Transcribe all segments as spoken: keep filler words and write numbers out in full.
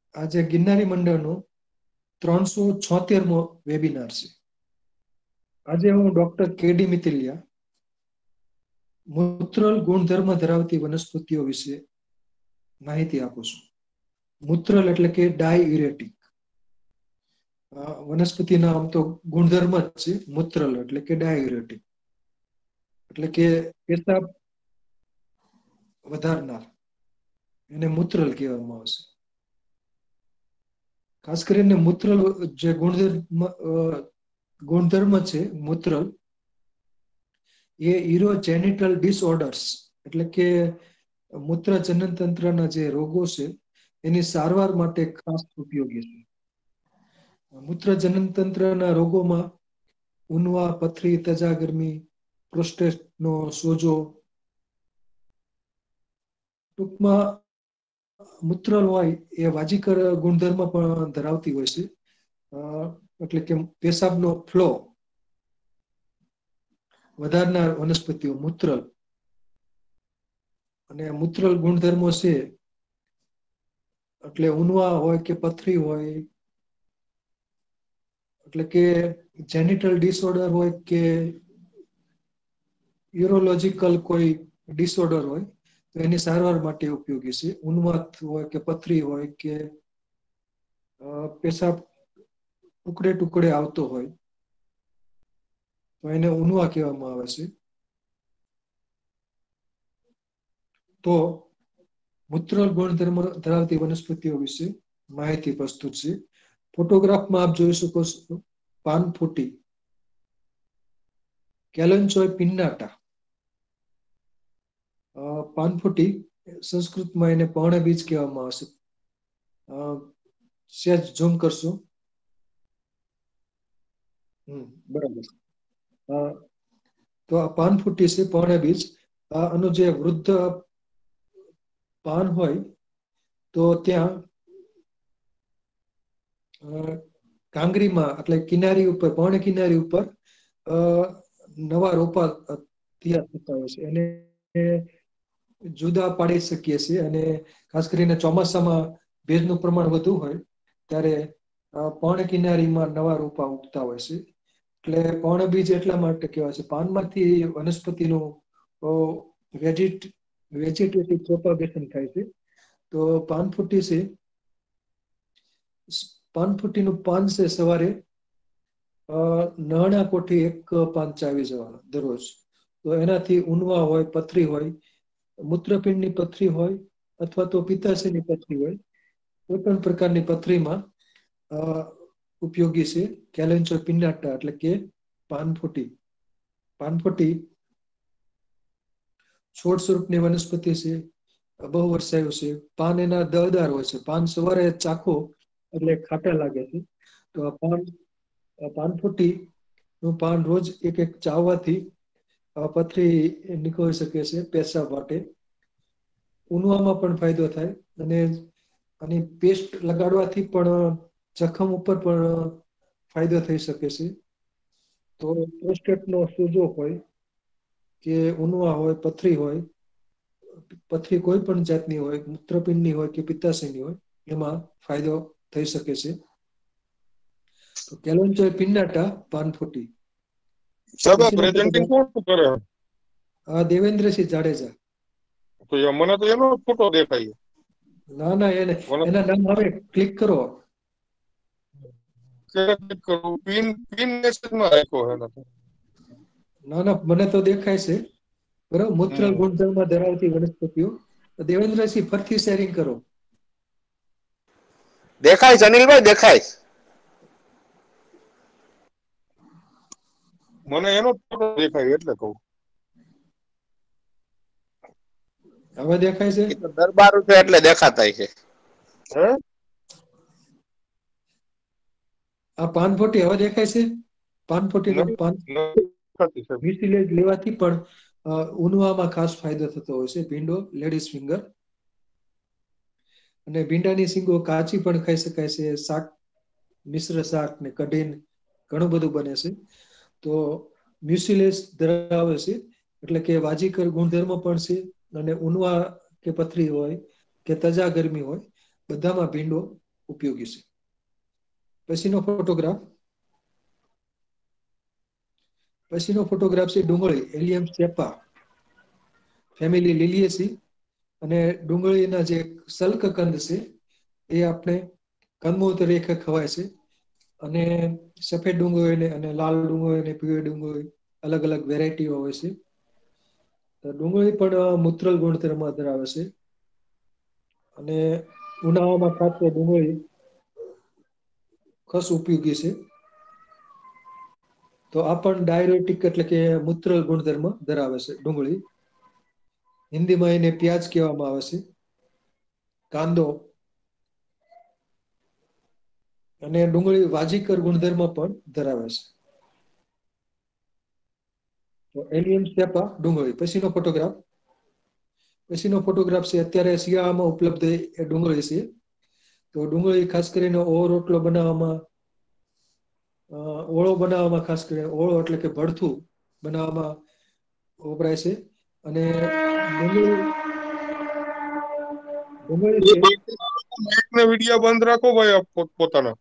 આજે ગિરનારી મંડળનો ત્રણસો છોતેરમો વેબિનાર છે. આજે હું ડોક્ટર કે ડી મિત્તલિયા મૂત્રલ ગુણધર્મ ધરાવતી વનસ્પતિઓ વિશે માહિતી આપું છું. મૂત્રલ એટલે કે ડાયયુરેટિક વનસ્પતિના આમ તો ગુણધર્મ જ છે. મૂત્રલ એટલે કે ડાયયુરેટિક એટલે કે પેશાબ વધારનાર, એને મૂત્રલ કહેવામાં આવશે. ખાસ કરીને મૂત્રલ જે ગુણધર્મ ગુણધર્મ છે મૂત્રલ, એ યુરોજેનિટલ ડિસઓર્ડર્સ એટલે કે મૂત્ર જનનતંત્રના જે રોગો છે એની સારવાર માટે ખાસ ઉપયોગી છે. મૂત્ર જનનતંત્રના રોગોમાં ઉનવા, પથરી, તજાગરમી, પ્રોસ્ટેટનો સોજો, ટૂંકમાં મૂત્રલ હોય એ વાજીકર ગુણધર્મ પણ ધરાવતી હોય છે. એટલે કે પેશાબનો ફ્લો વધારનાર વનસ્પતિઓ મૂત્રલ. અને મૂત્રલ ગુણધર્મો છે એટલે ઉનવા હોય કે પથરી હોય, એટલે કે જેનિટલ ડિસઓર્ડર હોય કે યુરોલોજીકલ કોઈ ડિસઓર્ડર હોય તો એની સારવાર માટે ઉપયોગી છે. ઉન્માદ હોય કે પથરી હોય કે પેશાબ ટુકડે ટુકડે આવતો હોય તો એને ઉનવા કહેવામાં આવે છે. તો મૂત્રલ ગુણધર્મ ધરાવતી વનસ્પતિઓ વિશે માહિતી પ્રસ્તુત છે. ફોટોગ્રાફમાં આપ જોઈ શકો છો પાનફૂટી, કેલેન્ચોય પિન્નાટા. પાનફૂટી સંસ્કૃતમાં એને પર્ણબીજ કહેવામાં આવશે. સહેજ ઝૂમ કરશો. હમ બરાબર. તો આ પાનફૂટી છે પર્ણબીજ. આનું જે વૃદ્ધ પાન હોય તો ત્યાં કાંગરીમાં એટલે કિનારી ઉપર, પર્ણ કિનારી ઉપર નવા રોપા તૈયાર થતા હોય છે. એને જુદા પાડી શકીએ છીએ અને ખાસ કરીને ચોમાસામાં ભેજનું પ્રમાણ વધુ હોય ત્યારે પર્ણ કિનારીમાં નવા રોપા ઉગતા હોય છે. એટલે પર્ણબીજ એટલા માટે કહેવાય છે. પાનમાંથી વનસ્પતિનું વેજીટેટિવ પ્રોપાગેશન થાય છે. તો પાનફૂટી છે, પાનફૂટીનું પાન છે સવારે નરણા કોઠી એક પાન ચાવી જવાના દરરોજ. તો એનાથી ઉનવા હોય, પથરી હોય, મૂત્રપિંડની પથરી હોય અથવા તો પિત્તાશયની પથરી હોય, કોઈ પણ પ્રકારની પથરીમાં ઉપયોગી છે કેલેન્ચોય પિન્નાટા એટલે કે પાનફૂટી. પાનફૂટી છોડ સ્વરૂપની વનસ્પતિ છે, બહુ વર્ષાયુ છે. પાન એના દળદાર હોય છે. પાન સવારે ચાખો એટલે ખાટા લાગે છે. તો આ પાન પાનફૂટી નું પાન રોજ એક એક ચાવવાથી પથરી નીકળી શકે છે પેશાબ માટે. ઉનવામાં પણ ફાયદો થાય અને આની પેસ્ટ લગાડવાથી પણ જખમ ઉપર પણ ફાયદો થઈ શકે છે. તો પ્રોસ્ટેટનો સોજો હોય કે ઉનવા હોય, પથરી હોય, પથરી કોઈ પણ જાતની હોય, મૂત્રપિંડની હોય કે પિત્તાશયની હોય, એમાં ફાયદો થઈ શકે છે. તો કેલેન્ચોય પિન્નાટા પાનફૂટી. સાહેબ પછીનો પ્રેઝન્ટિંગ કોણ કરે? આ દેવેન્દ્રસિંહ જાડેજા. તો મને તો એનો ફોટો દેખાય. ના ના એને એના નામ હવે ક્લિક કરો. પિન પિન મેસેજમાં રાખ્યો હે. ના ના મને તો દેખાય છે. બરાબર. મૂત્રલ ગુણધર્મ ધરાવતી વનસ્પતિઓ. દેવેન્દ્રસિંહ ફરથી શેરિંગ કરો. દેખાય છે અનિલભાઈ, દેખાય. મને એનો ફોટો દેખાય એટલે કહું. હવે દેખાય છે? એ તો દરબાર છે એટલે દેખાતા છે. હે? આ પાનફૂટી હવે દેખાય છે? પાનફૂટીનું પાન મ્યુસિલેજ લેવાથી પણ ઉનવામાં ખાસ ફાયદો થતો હોય છે. ભીંડો, લેડીઝ ફિંગર. અને ભીંડાની શીંગો કાચી પણ ખાઈ શકાય છે. શાક, મિશ્ર શાક ને કઢીને ઘણું બધું બને છે. તો મ્યુસિલેજ ધરાવે છે એટલે કે વાજીકર ગુણધર્મ પણ છે. અને ઉનવા કે પથરી હોય કે તજા ગરમી હોય, બધામાં ભીંડો ઉપયોગી છે. પછીનો ફોટોગ્રાફ પછીનો ફોટોગ્રાફ છે ડુંગળી એલિયમ સ્ટેપા ફેમિલી લિલિએસી અને ડુંગળીના જે સલ્ક કંદ છે એ આપણે કંદમૂળ તરીકે ખવાય છે અને સફેદ ડુંગળી અને લાલ ડુંગળી અને પીળી ડુંગળી અલગ અલગ વેરાયટીઓ હોય છે. ડુંગળી પણ મૂત્રલ ગુણધર્મ ધરાવે છે અને ઉનાળામાં ખાસ ડુંગળી ખાસ ઉપયોગી છે. તો આ પણ ડાયરેટિક એટલે કે મૂત્રલ ગુણધર્મ ધરાવે છે ડુંગળી. હિન્દીમાં એને પ્યાજ કહેવામાં આવે છે. કાંદો અને ડુંગળી વાજીકર ગુણધર્મ પણ ધરાવે છે. તો એલિયમ સ્ટેપા ડુંગળી. પછીનો ફોટોગ્રાફ પછીનો ફોટોગ્રાફ છે અત્યારે શિયાળામાં ઉપલબ્ધ એ ડુંગળી છે. તો ડુંગળી ખાસ કરીને ઓળો રોટલો બનાવવામાં ઓળો બનાવવામાં ખાસ કરીને ઓળો એટલે કે ભડથું બનાવવામાં વપરાય છે અને ડુંગળી ડુંગળી છે ને વિડીયો બંધ રાખો ભાઈ આપ પોત- પોતાના.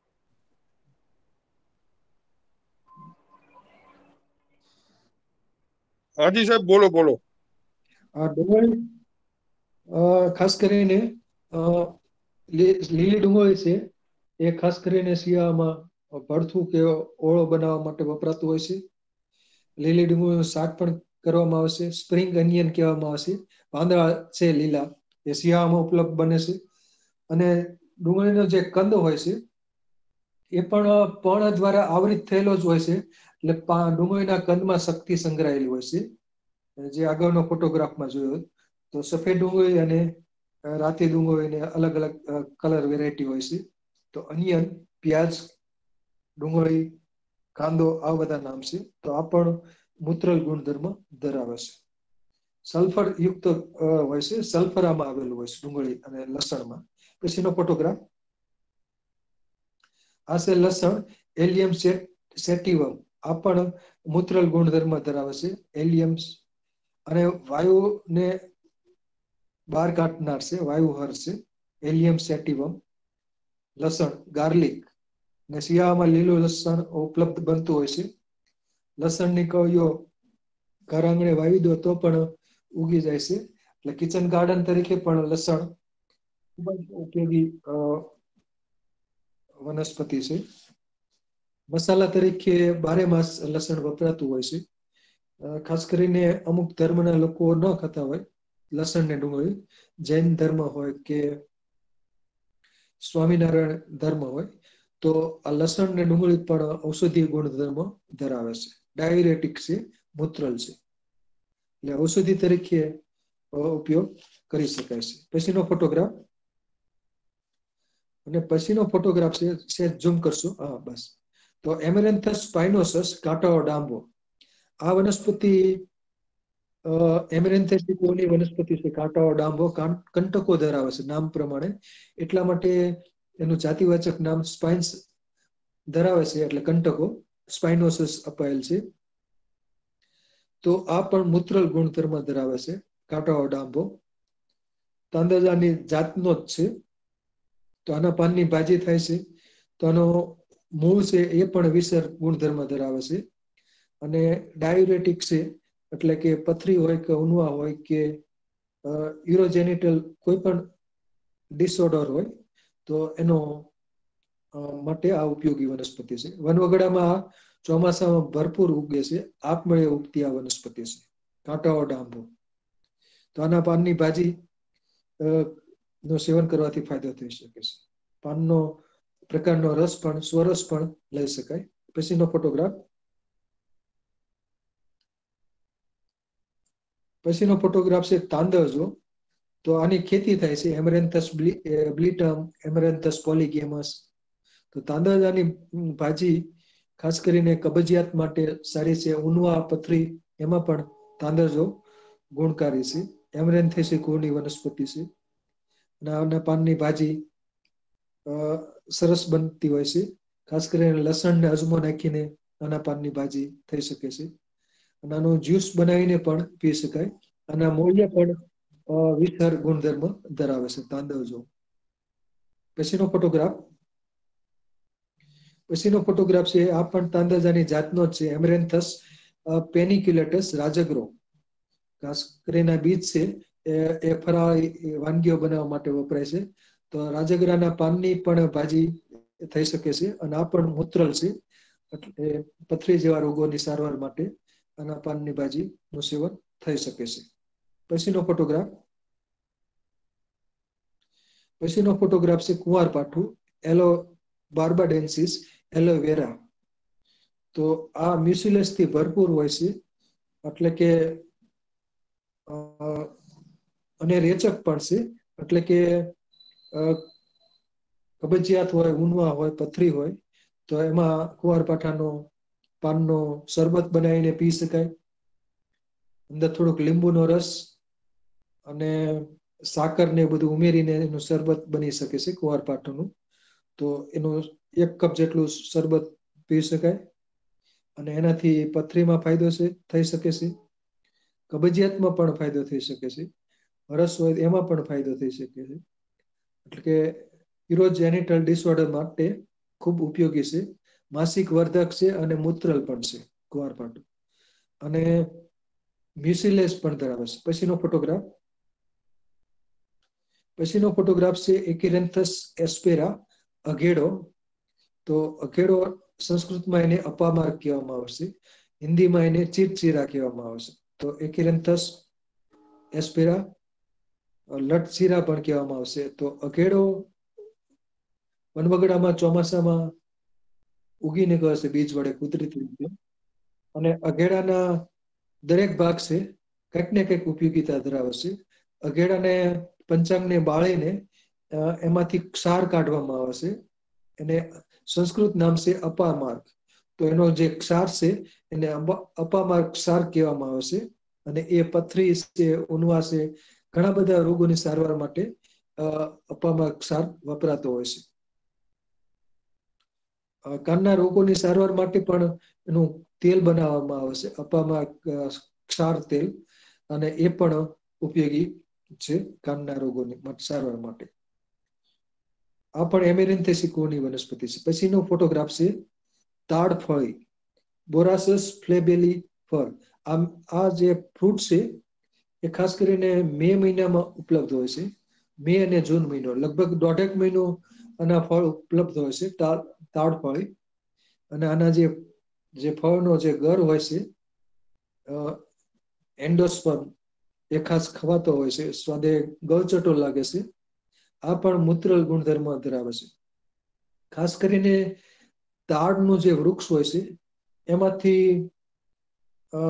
હાજી સાહેબ બોલો બોલો. આ ડુંગળી અ, ખાસ કરીને અ, લી- લીલી ડુંગળી છે એ ખાસ કરીને શિયાળામાં ભડથું કે ઓળો બનાવવા માટે વપરાતું હોય છે. લીલી ડુંગળીનું શાક પણ કરવામાં આવે છે. સ્પ્રિંગ અનિયન કહેવામાં આવે છે. પાંદડા છે લીલા એ શિયાળામાં ઉપલબ્ધ બને છે અને ડુંગળીનો જે કંદ હોય છે એ પણ પર્ણ દ્વારા આવૃત થયેલો જ હોય છે. એટલે પા- ડુંગળીના કંદમાં શક્તિ સંગ્રહાયેલી હોય છે. જે આગળનો ફોટોગ્રાફમાં જોયો તો સફેદ ડુંગળી અને રાતી ડુંગળીને અલગ અલગ કલર વેરાયટી હોય છે. તો અનિયન, પ્યાજ, ડુંગળી, કાંદો આ બધા નામ છે. તો આ પણ મૂત્રલ ગુણધર્મ ધરાવે છે. સલ્ફર યુક્ત હોય છે. સલ્ફર આમાં આવેલું હોય છે ડુંગળી અને લસણમાં. પછીનો ફોટોગ્રાફ આ છે લસણ એલિયમ સેટિવમ. આ પણ મૂત્રલ ગુણધર્મ ધરાવે છે. એલિયમ અને વાયુને બહાર કાઢનાર છે. વાયુ હર છે. એલિયમ સેટિવમ. લસણ ગાર્લિક ને શિયાળામાં લીલું લસણ ઉપલબ્ધ બનતું હોય છે. લસણની કળીઓ ઘર આંગણે વાવી દો તો પણ ઉગી જાય છે. એટલે કિચન ગાર્ડન તરીકે પણ લસણ ખૂબ જ ઉપયોગી અ, વનસ્પતિ છે. મસાલા તરીકે બારે માસ લસણ વપરાતું હોય છે. અ, ખાસ કરીને અમુક ધર્મના લોકો ન ખાતા હોય લસણ ને ડુંગળી, જૈન ધર્મ હોય કે સ્વામિનારાયણ ધર્મ હોય તો આ લસણ ને ડુંગળી પણ ઔષધીય ગુણધર્મ ધરાવે છે. ડાયુરેટિક છે, મૂત્રલ છે. એટલે ઔષધિ તરીકે અ, ઉપયોગ કરી શકાય છે. પછીનો ફોટોગ્રાફ અને પછીનો ફોટોગ્રાફ છે સેજ ઝૂમ કરશો. હા બસ. તો એમેરેન્થસ સ્પાઇનોસસ કાંટાઓ ડાંબો. આ વનસ્પતિ એમેરેન્થેસિકોની વનસ્પતિ છે. કાંટાઓ ડાંબો કંટકો ધરાવે છે નામ પ્રમાણે. એટલા માટે એનું જાતિવાચક નામ સ્પાઇન્સ ધરાવે છે એટલે કંટકો સ્પાઇનોસસ અપાયેલ છે. તો આ પણ મૂત્રલ ગુણધર્મ ધરાવે છે. કાંટાઓ ડાંબો તાંદજાની જાતનો જ છે. તો આના પાનની ભાજી થાય છે. તો આનો મૂળ છે એ પણ વિસર ગુણધર્મ ધરાવે છે અને ડાયુરેટિક છે. એટલે કે પથરી હોય કે ઉનવા હોય કે યુરોજેનિટલ કોઈ પણ ડિસઓર્ડર હોય તો એનો માટે આ ઉપયોગી વનસ્પતિ છે. વનવગડામાં ચોમાસામાં ભરપૂર ઉગે છે. આપમેળે ઉગતી આ વનસ્પતિ છે. કાંટાઓ ડાંબો. તો આના પાનની ભાજી નું સેવન કરવાથી ફાયદો થઈ શકે છે. પાનનો પ્રકારનો રસ પણ સ્વરસ પણ લઈ શકાય. પછીનો ફોટોગ્રાફ પછીનો ફોટોગ્રાફ છે તાંદળજો. તો આની ખેતી થાય છે એમરેન્થસ બ્લિટમ, એમરેન્થસ પોલિગેમસ. તો તાંદળજાની ભાજી ખાસ કરીને કબજિયાત માટે સારી છે. ઉનવા, પથરી એમાં પણ તાંદળજો ગુણકારી છે. એમરેન્થેસી કુળની વનસ્પતિ છે. અને આના પાનની ભાજી અ સરસ બનતી હોય છે. ખાસ કરીને લસણ ને અજમો નાખીને આના પાનની ભાજી થઈ શકે છે. અને આનો જ્યુસ બનાવીને પણ પી શકાય. અને મૂળિયા પણ વિષાર ગુણધર્મ ધરાવે છે તાંદળજો. પછીનો ફોટોગ્રાફ પછીનો ફોટોગ્રાફ છે આ પણ તાંદજાની જાતનો જ છે, એમરેન્થસ પેનિક્યુલેટસ રાજગરો. ખાસ કરીને બીજ છે એ એ ફરાળી વાનગીઓ બનાવવા માટે વપરાય છે. તો રાજગરાના પાનની પણ ભાજી થઈ શકે છે અને આ પણ મૂત્રલ છે, એટલે પથરી જેવા રોગોની સારવાર માટે આના પાનની ભાજીનું સેવન થઈ શકે છે. પછીનો ફોટોગ્રાફ પછીનો ફોટોગ્રાફ છે કુંવારપાઠું એલો બાર્બાડેન્સિસ એલોવેરા. તો આ મ્યુસિલસ થી ભરપૂર હોય છે, એટલે કે અને રેચક પણ છે, એટલે કે કબજિયાત હોય, ઊનવા હોય, પથરી હોય તો એમાં કુંવારપાઠાનો પાનનો શરબત બનાવીને પી શકાય. અંદર થોડોક લીંબુનો રસ અને સાકર ને બધું ઉમેરીને એનું શરબત બની શકે છે કુંવારપાઠાનું. તો એનું એક કપ જેટલું શરબત પી શકાય અને એનાથી પથરીમાં ફાયદો છે થઈ શકે છે, કબજિયાતમાં પણ ફાયદો થઈ શકે છે, રસ હોય એમાં પણ ફાયદો થઈ શકે છે. એટલે કે યુરોજેનિટલ ડિસઓર્ડર માટે ખૂબ ઉપયોગી છે, માસિક વર્ધક છે અને મૂત્રલ પણ છે કુંવારપાઠું, અને મ્યુસિલેસ પણ ધરાવે છે. પછીનો ફોટોગ્રાફ પછીનો ફોટોગ્રાફ છે એકિરેન્થસ એસ્પેરા અઘેડો. તો અઘેડો સંસ્કૃતમાં એને અપામાર્ગ કહેવામાં આવશે, હિન્દીમાં એને ચીરચીરા કહેવામાં આવશે. તો એકિરેન્થસ એસ્પેરા લટચીરા પણ કહેવામાં આવશે. તો અઘેડો વનવગડામાં ચોમાસામાં ઉગી નીકળે છે બીજ વડે કુદરતી રીતે, અને અઘેડાના દરેક ભાગ છે કંઈક ને કંઈક ઉપયોગીતા ધરાવે છે. અઘેડાને પંચાંગને બાળીને એમાંથી ક્ષાર કાઢવામાં આવે છે, એને સંસ્કૃત નામ છે અપામાર્ગ. તો એનો જે ક્ષાર છે એને અપામાર્ગ ક્ષાર કહેવામાં આવે છે, અને એ પથરી છે, ઊનવા છે, ઘણા બધા રોગોની સારવાર માટે અપામાર્ગ ક્ષાર વપરાતો હોય છે. કાનના રોગોની સારવાર માટે પણ એનું તેલ બનાવવામાં આવે છે, અપામાર્ગ ક્ષાર તેલ, અને એ પણ ઉપયોગી છે કાનના રોગોની સારવાર માટે. આ પણ એમેરિન્થેસી કુળની વનસ્પતિ છે. પછીનો ફોટોગ્રાફ છે તાડફળી બોરાસસ ફ્લેબેલી ફળ. આમ આ જે ફ્રૂટ છે એ ખાસ કરીને મે મહિનામાં ઉપલબ્ધ હોય છે, મે અને જૂન મહિનો લગભગ દોઢેક મહિનો આના ફળ ઉપલબ્ધ હોય છે, તાડફળી. અને આના જે જે ફળનો જે ગર હોય છે એન્ડોસ્પર્મ એ ખાસ ખવાતો હોય છે, સ્વાદે ગળચટો લાગે છે. આ પણ મૂત્રલ ગુણધર્મ ધરાવે છે. ખાસ કરીને તાડનું જે વૃક્ષ હોય છે એમાંથી અ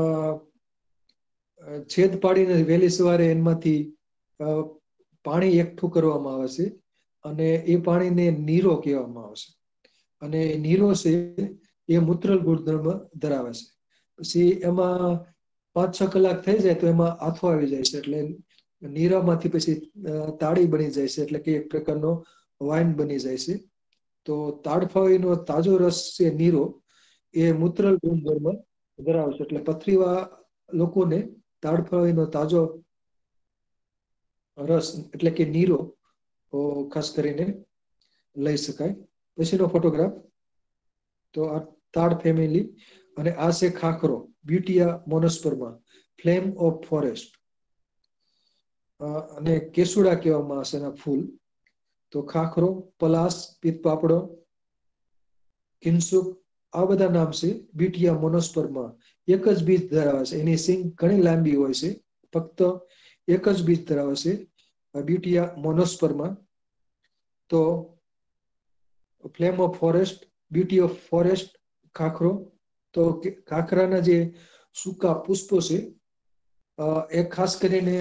છેદ પાડીને વહેલી સવારે એમાંથી પાણી એકઠું કરવામાં આવે છે, અને એ પાણીને નીરો કહેવામાં આવે છે. અને નીરો છે એ મૂત્રલ ગુણધર્મ ધરાવે છે. પછી એમાં પાંચ છ કલાક થઈ જાય તો એમાં આથો આવી જાય છે, એટલે નીરામાંથી પછી તાળી બની જાય છે, એટલે કે એક પ્રકારનો વાઇન બની જાય છે. તો તાડફળીનો તાજો રસ છે નીરો એ મૂત્રલ ગુણધર્મ ધરાવે છે, એટલે પથરીવા લોકોને તાડફળીનો તાજો રસ એટલે કે નીરો ખાસ કરીને લઈ શકાય. પછીનો ફોટોગ્રાફ તો આ તાડ ફેમિલી, અને આ છે ખાખરો Butea monosperma flame of forest, અને કેસુડા કહેવામાં આવશે એના ફૂલ. તો ખાખરો, પલાસ, પિત્તપાપડો, કિનસુક આ બધા નામ છે બ્યુટિયા મોનોસ્પર્મા. એક જ બીજ ધરાવે છે, એની સિંગ ઘણી લાંબી હોય છે, ફક્ત એક જ બીજ ધરાવે છે બ્યુટિયા મોનોસ્પર્મા. તો flame of forest, beauty of forest, ખાખરો. તો ખાખરાના જે સૂકા પુષ્પો છે એ ખાસ કરીને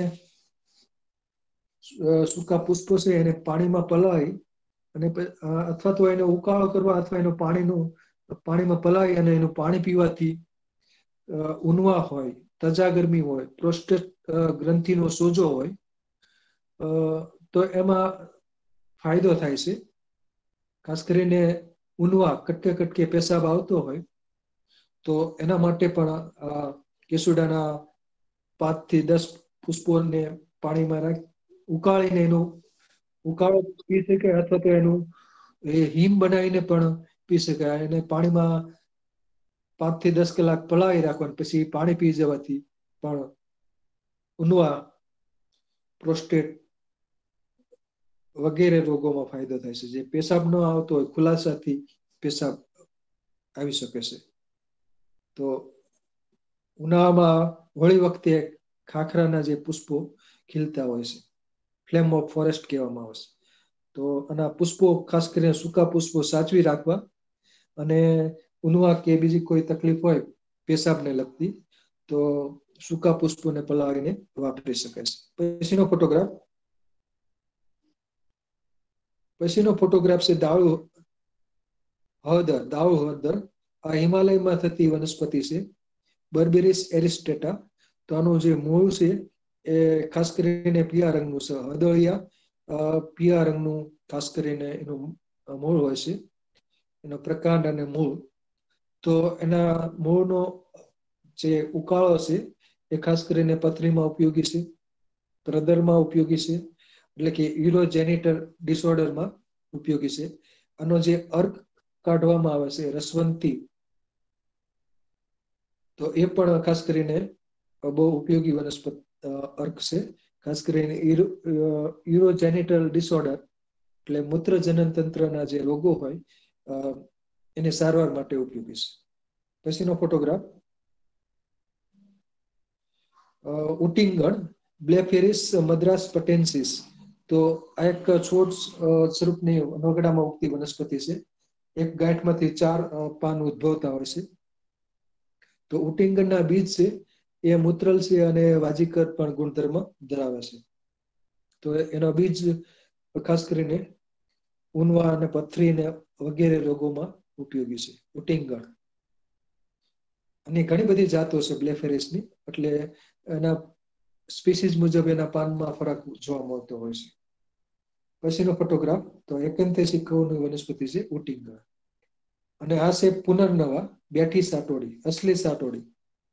સૂકા પુષ્પો છે એને પાણીમાં પલાળી અને અથવા તો એનો ઉકાળો કરવા અથવા એનું પાણીનું પાણીમાં પલાળી અને એનું પાણી પીવાથી ઊનવા હોય, તજા ગરમી હોય, પ્રોસ્ટેટ ગ્રંથિનો સોજો હોય તો એમાં ફાયદો થાય છે. ખાસ કરીને ઊનવા કટકે કટકે પેશાબ આવતો હોય તો એના માટે પણ આ કેસુડાના પાંચ થી દસ પુષ્પોને પાણીમાં રાખી ઉકાળીને એનું ઉકાળો પી શકાય અથવા તો એનું એ હિમ બનાવીને પણ પી શકાય. એને પાણીમાં પાંચ થી દસ કલાક પલાળી રાખવાનું, પછી પાણી પી જવાથી પણ ઉનવા, પ્રોસ્ટેટ વગેરે રોગોમાં ફાયદો થાય છે. જે પેશાબ ન આવતો હોય, ખુલાસાથી પેશાબ આવી શકે છે. તો ઉનાળામાં હોળી વખતે ખાખરાના જે પુષ્પો ખીલતા હોય છે, ફ્લેમ ઓફ ફોરેસ્ટ કહેવામાં આવે છે. તો આના પુષ્પો ખાસ કરીને સૂકા પુષ્પો સાચવી રાખવા, અને ઉનવા કે બીજી કોઈ તકલીફ હોય પેશાબને લગતી, તો સૂકા પુષ્પોને પલાળીને વાપરી શકાય છે. પછીનો ફોટોગ્રાફ પછીનો ફોટોગ્રાફ છે દાળુ હળદર. દાળુ હળદર આ હિમાલયમાં થતી વનસ્પતિ છે, બર્બેરિસ એરિસ્ટેટા. તો આનું જે મૂળ છે એ ખાસ કરીને પીળા રંગનું છે. હળદળિયા પીળા રંગનું ખાસ કરીને એનું મૂળ હોય છે, એનો પ્રકાંડ અને મૂળ. તો એના મૂળનો જે ઉકાળો છે એ ખાસ કરીને પથરીમાં ઉપયોગી છે, પ્રદરમાં ઉપયોગી છે, એટલે કે યુરોજેનિટલ ડિસઓર્ડરમાં ઉપયોગી છે. આનો જે અર્ક કાઢવામાં આવે છે રસવંતી, તો એ પણ ખાસ કરીને બહુ ઉપયોગી વનસ્પતિ અર્ક છે. ખાસ કરીને યુરોજેનિટલ ડિસઓર્ડર એટલે મૂત્ર જનન તંત્રના જે રોગો હોય એને સારવાર માટે ઉપયોગી છે. પછીનો ફોટોગ્રાફ ઉટિંગણ, બ્લેફેરિસ મદ્રાસ પટેન્સિસ. તો આ એક છોડ સ્વરૂપની નોગડામાં ઉગતી વનસ્પતિ છે. એક ગાંઠમાંથી ચાર પાન ઉદ્ભવતા હોય છે. તો ઉટિંગણના બીજ છે એ મૂત્રલ છે અને વાજીકર પણ ગુણધર્મ ધરાવે છે. તો એના બીજ ખાસ કરીને ઉનવા અને પથરી ને વગેરે રોગોમાં ઉપયોગી છે. ઉટિંગણ અને ઘણી બધી જાતો છે બ્લેફેરિસની, એટલે એના સ્પીસીસ મુજબ એના પાનમાં ફરક જોવા મળતો હોય છે. પછીનો ફોટોગ્રાફ તો એકેન્થેસિસ કવની વનસ્પતિ છે ઉટિંગણ. અને આ છે પુનર્નવા, બેઠી સાટોડી, અસલી સાટોડી.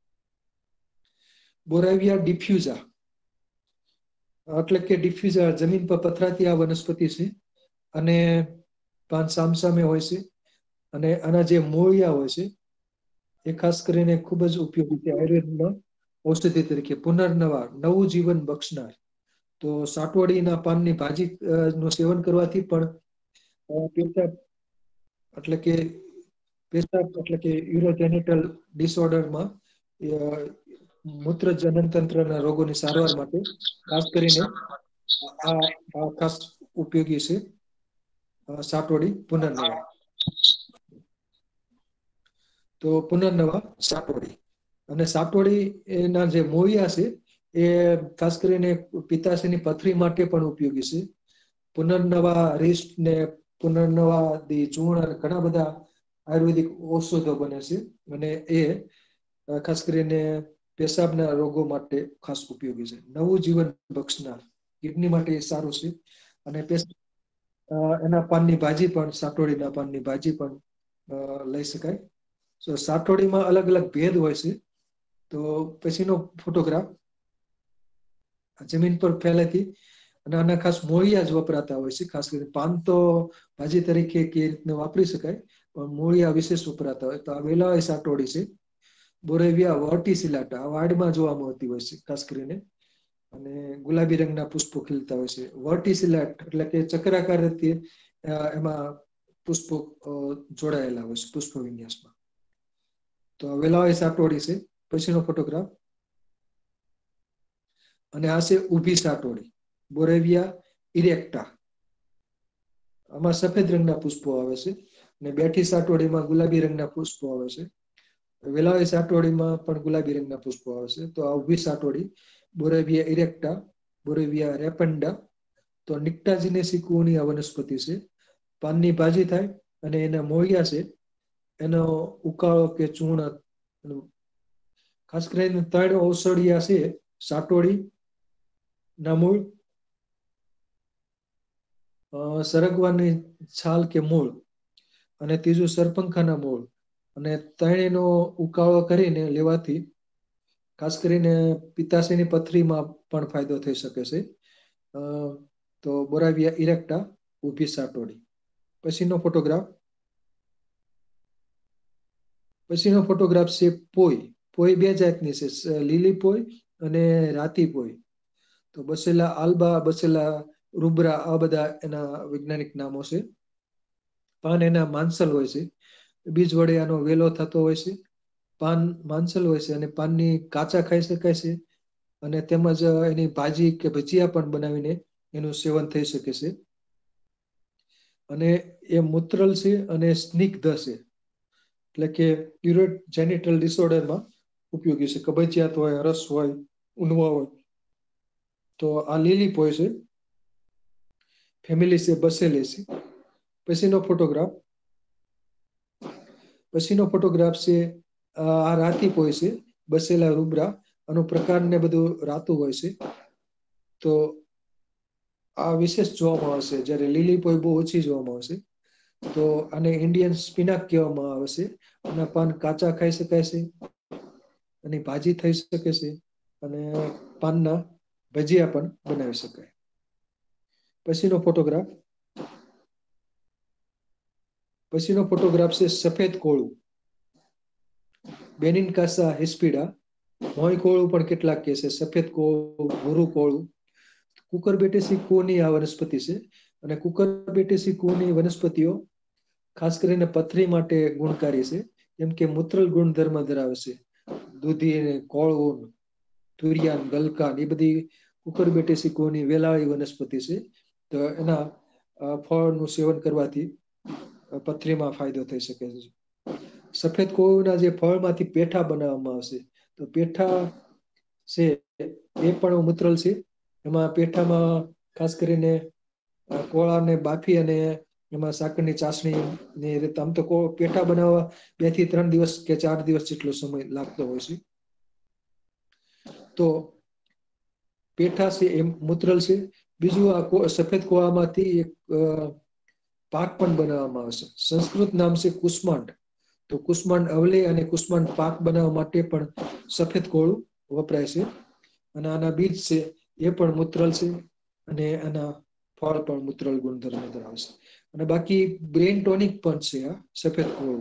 બોરાવિયા ડિફ્યુઝા એટલે કે ડિફ્યુઝા જમીન પર પથરાતી આ વનસ્પતિ છે, અને પાન સામસામે હોય છે. અને આના જે મૂળિયા હોય છે એ ખાસ કરીને ખૂબ જ ઉપયોગી છે આયુર્વેદમાં ઔષધિ તરીકે. પુનર્નવા, નવું જીવન બક્ષનાર. તો સાટવડીના પાનની ભાજી નું સેવન કરવાથી પણ પેશાબ એટલે કે પેશાબ એટલે કે યુરોજેનિટલ ડિસઓર્ડરમાં મૂત્ર જનન તંત્રના રોગોની સારવાર માટે ખાસ કરીને આ આ ખાસ ઉપયોગી છે સાટવડી પુનર્નવા. તો પુનર્નવા સાટવડી અને સાટવડી એના જે મૂળિયા છે એ ખાસ કરીને પિત્તાશયની પથરી માટે પણ ઉપયોગી છે. પુનર્નવા રિસ્ટ ને પુનર્નવા દી ચૂર્ણ ઘણા બધા આયુર્વેદિક ઔષધો બને છે, અને એ ખાસ કરીને પેશાબના રોગો માટે ખાસ ઉપયોગી છે. નવું જીવન બક્ષનાર, કિડની માટે સારું છે. અને એના પાનની ભાજી પણ, સાટોડીના પાનની ભાજી પણ લઈ શકાય. તો સાટોડીમાં અલગ અલગ ભેદ હોય છે. તો પછીનો ફોટોગ્રાફ જમીન પર ફેલેથી અને આના ખાસ મૂળિયા જ વપરાતા હોય છે. ખાસ કરીને પાન તો ભાજી તરીકે કે રીતના વાપરી શકાય, પણ મૂળિયા વિશેષ વપરાતા હોય. તો આ વેલાવાઈ સાટોડી છે. બોરેવિયા વર્ટિસિલાટા આ વાડમાં જોવા મળતી હોય છે ખાસ કરીને, અને ગુલાબી રંગના પુષ્પો ખીલતા હોય છે. વર્ટિસિલાટ એટલે કે ચક્રાકાર રીતે એમાં પુષ્પો જોડાયેલા હોય છે પુષ્પ વિન્યાસમાં. તો વેલાવાઈ સાટોડી છે. પછીનો ફોટોગ્રાફ અને આ છે ઊભી સાટોડી, બોરેવિયા ઇરેક્ટા. આમાં સફેદ રંગના પુષ્પો આવે છે, અને બેઠી સાટોડીમાં ગુલાબી રંગના પુષ્પો આવે છે. વેલાવાઈ સાટોડીમાં પણ ગુલાબી રંગના પુષ્પો આવે છે. તો આ ઊભી સાટોડી બોરેવિયા ઇરેક્ટા, બોરેવિયા રેપન્ડા. તો નિક્ટાજીનેસી કુવની આ વનસ્પતિ છે. પાનની ભાજી થાય અને એના મૂળિયા છે એનો ઉકાળો કે ચૂર્ણ, ખાસ કરીને ત્રણ ઔષધિયા છે સાટોડી ના મૂળ, સરગવાની છાલ કે મૂળ, અને ત્રીજું સરપંખાના મૂળ. અને ત્રણેયનો ઉકાળો કરીને લેવાથી ખાસ કરીને પિત્તાશયની પથરીમાં પણ ફાયદો થઈ શકે છે. તો બોરાવિયા ઇરેક્ટા ઊભી સાટોડી. પછીનો ફોટોગ્રાફ પછીનો ફોટોગ્રાફ છે પોઈ. પોઈ બે જાતની છે, લીલી પોઈ અને રાતી પોઈ. તો બસેલા આલ્બા, બસેલા રૂબ્રા, આ બધા એના વૈજ્ઞાનિક નામો છે. પાન એના માંસલ હોય છે, બીજ વડે આનો વેલો થતો હોય છે. પાન માંસલ હોય છે અને પાનની કાચા ખાઈ શકાય છે, અને તેમજ એની ભાજી કે ભજીયા પણ બનાવીને એનું સેવન થઈ શકે છે. અને એ મૂત્રલ છે અને સ્નિગ્ધ છે, એટલે કે યુરેટ જેનિટલ ડિસઓર્ડરમાં ઉપયોગી છે. કબજિયાત હોય, રસ હોય, ઉનવા હોય, તો આ લીલી પોય છે. ફેમિલી છે બસેલી છે. પછીનો ફોટોગ્રાફ પછીનો ફોટોગ્રાફ છે આ રાતી પોય છે, બસેલા રૂબરા. આનું પ્રકાર ને બધું રાતું હોય છે. તો આ વિશેષ જોવામાં આવશે, જ્યારે લીલી પોય બહુ ઓછી જોવામાં આવશે. તો આને ઇન્ડિયન સ્પિનાક કહેવામાં આવે છે. આના પાન કાચા ખાઈ શકાય છે, અને ભાજી થઈ શકે છે, અને પાનના ભજીયા પણ બનાવી શકાય. પછીનો ફોટોગ્રાફ પછીનો ફોટોગ્રાફ છે સફેદ કોળું, બેનિન કાસા હિસ્પિડા. મોય કોળું પણ કેટલાક કહે છે, સફેદ કોળું, ભૂરું કોળું. કુકરબેટેસી કુળની આ વનસ્પતિ છે, અને કુકરબેટેસી કુળની વનસ્પતિઓ ખાસ કરીને પથરી માટે ગુણકારી છે, જેમ કે મૂત્રલ ગુણધર્મ ધરાવે છે. દૂધી, કોળું, તુરિયાન, ગલકાન, એ બધી કુકરબેટેસી કુળની વેલાળી વનસ્પતિ છે. તો એના ફળનું સેવન કરવાથી પથરીમાં ફાયદો થઈ શકે છે. સફેદ કોળુના જે ફળમાંથી પેઠા બનાવવામાં આવશે, તો પેઠા છે એ પણ મૂત્રલ છે. એમાં પેઠામાં ખાસ કરીને કોળાને બાફી અને એમાં સાકરની ચાસણી ની રીતે, આમ તો પેઠા બનાવવા બે થી ત્રણ દિવસ કે ચાર દિવસ જેટલો સમય લાગતો હોય છે. તો પેઠા છે એ મૂત્રલ છે. બીજું આ સફેદ કોળામાંથી એક પાક પણ બનાવવામાં આવે છે. સંસ્કૃત નામ છે કુષ્માંડ. તો કુષ્માંડ અવલે અને કુષ્માંડ પાક બનાવવા માટે પણ સફેદ કોળું વપરાય છે. અને આના બીજ છે એ પણ મૂત્રલ છે, અને આના ફળ પણ મૂત્રલ ગુણધર્મ ધરાવે છે. અને બાકી બ્રેન ટોનિક પણ છે આ સફેદ કોળું.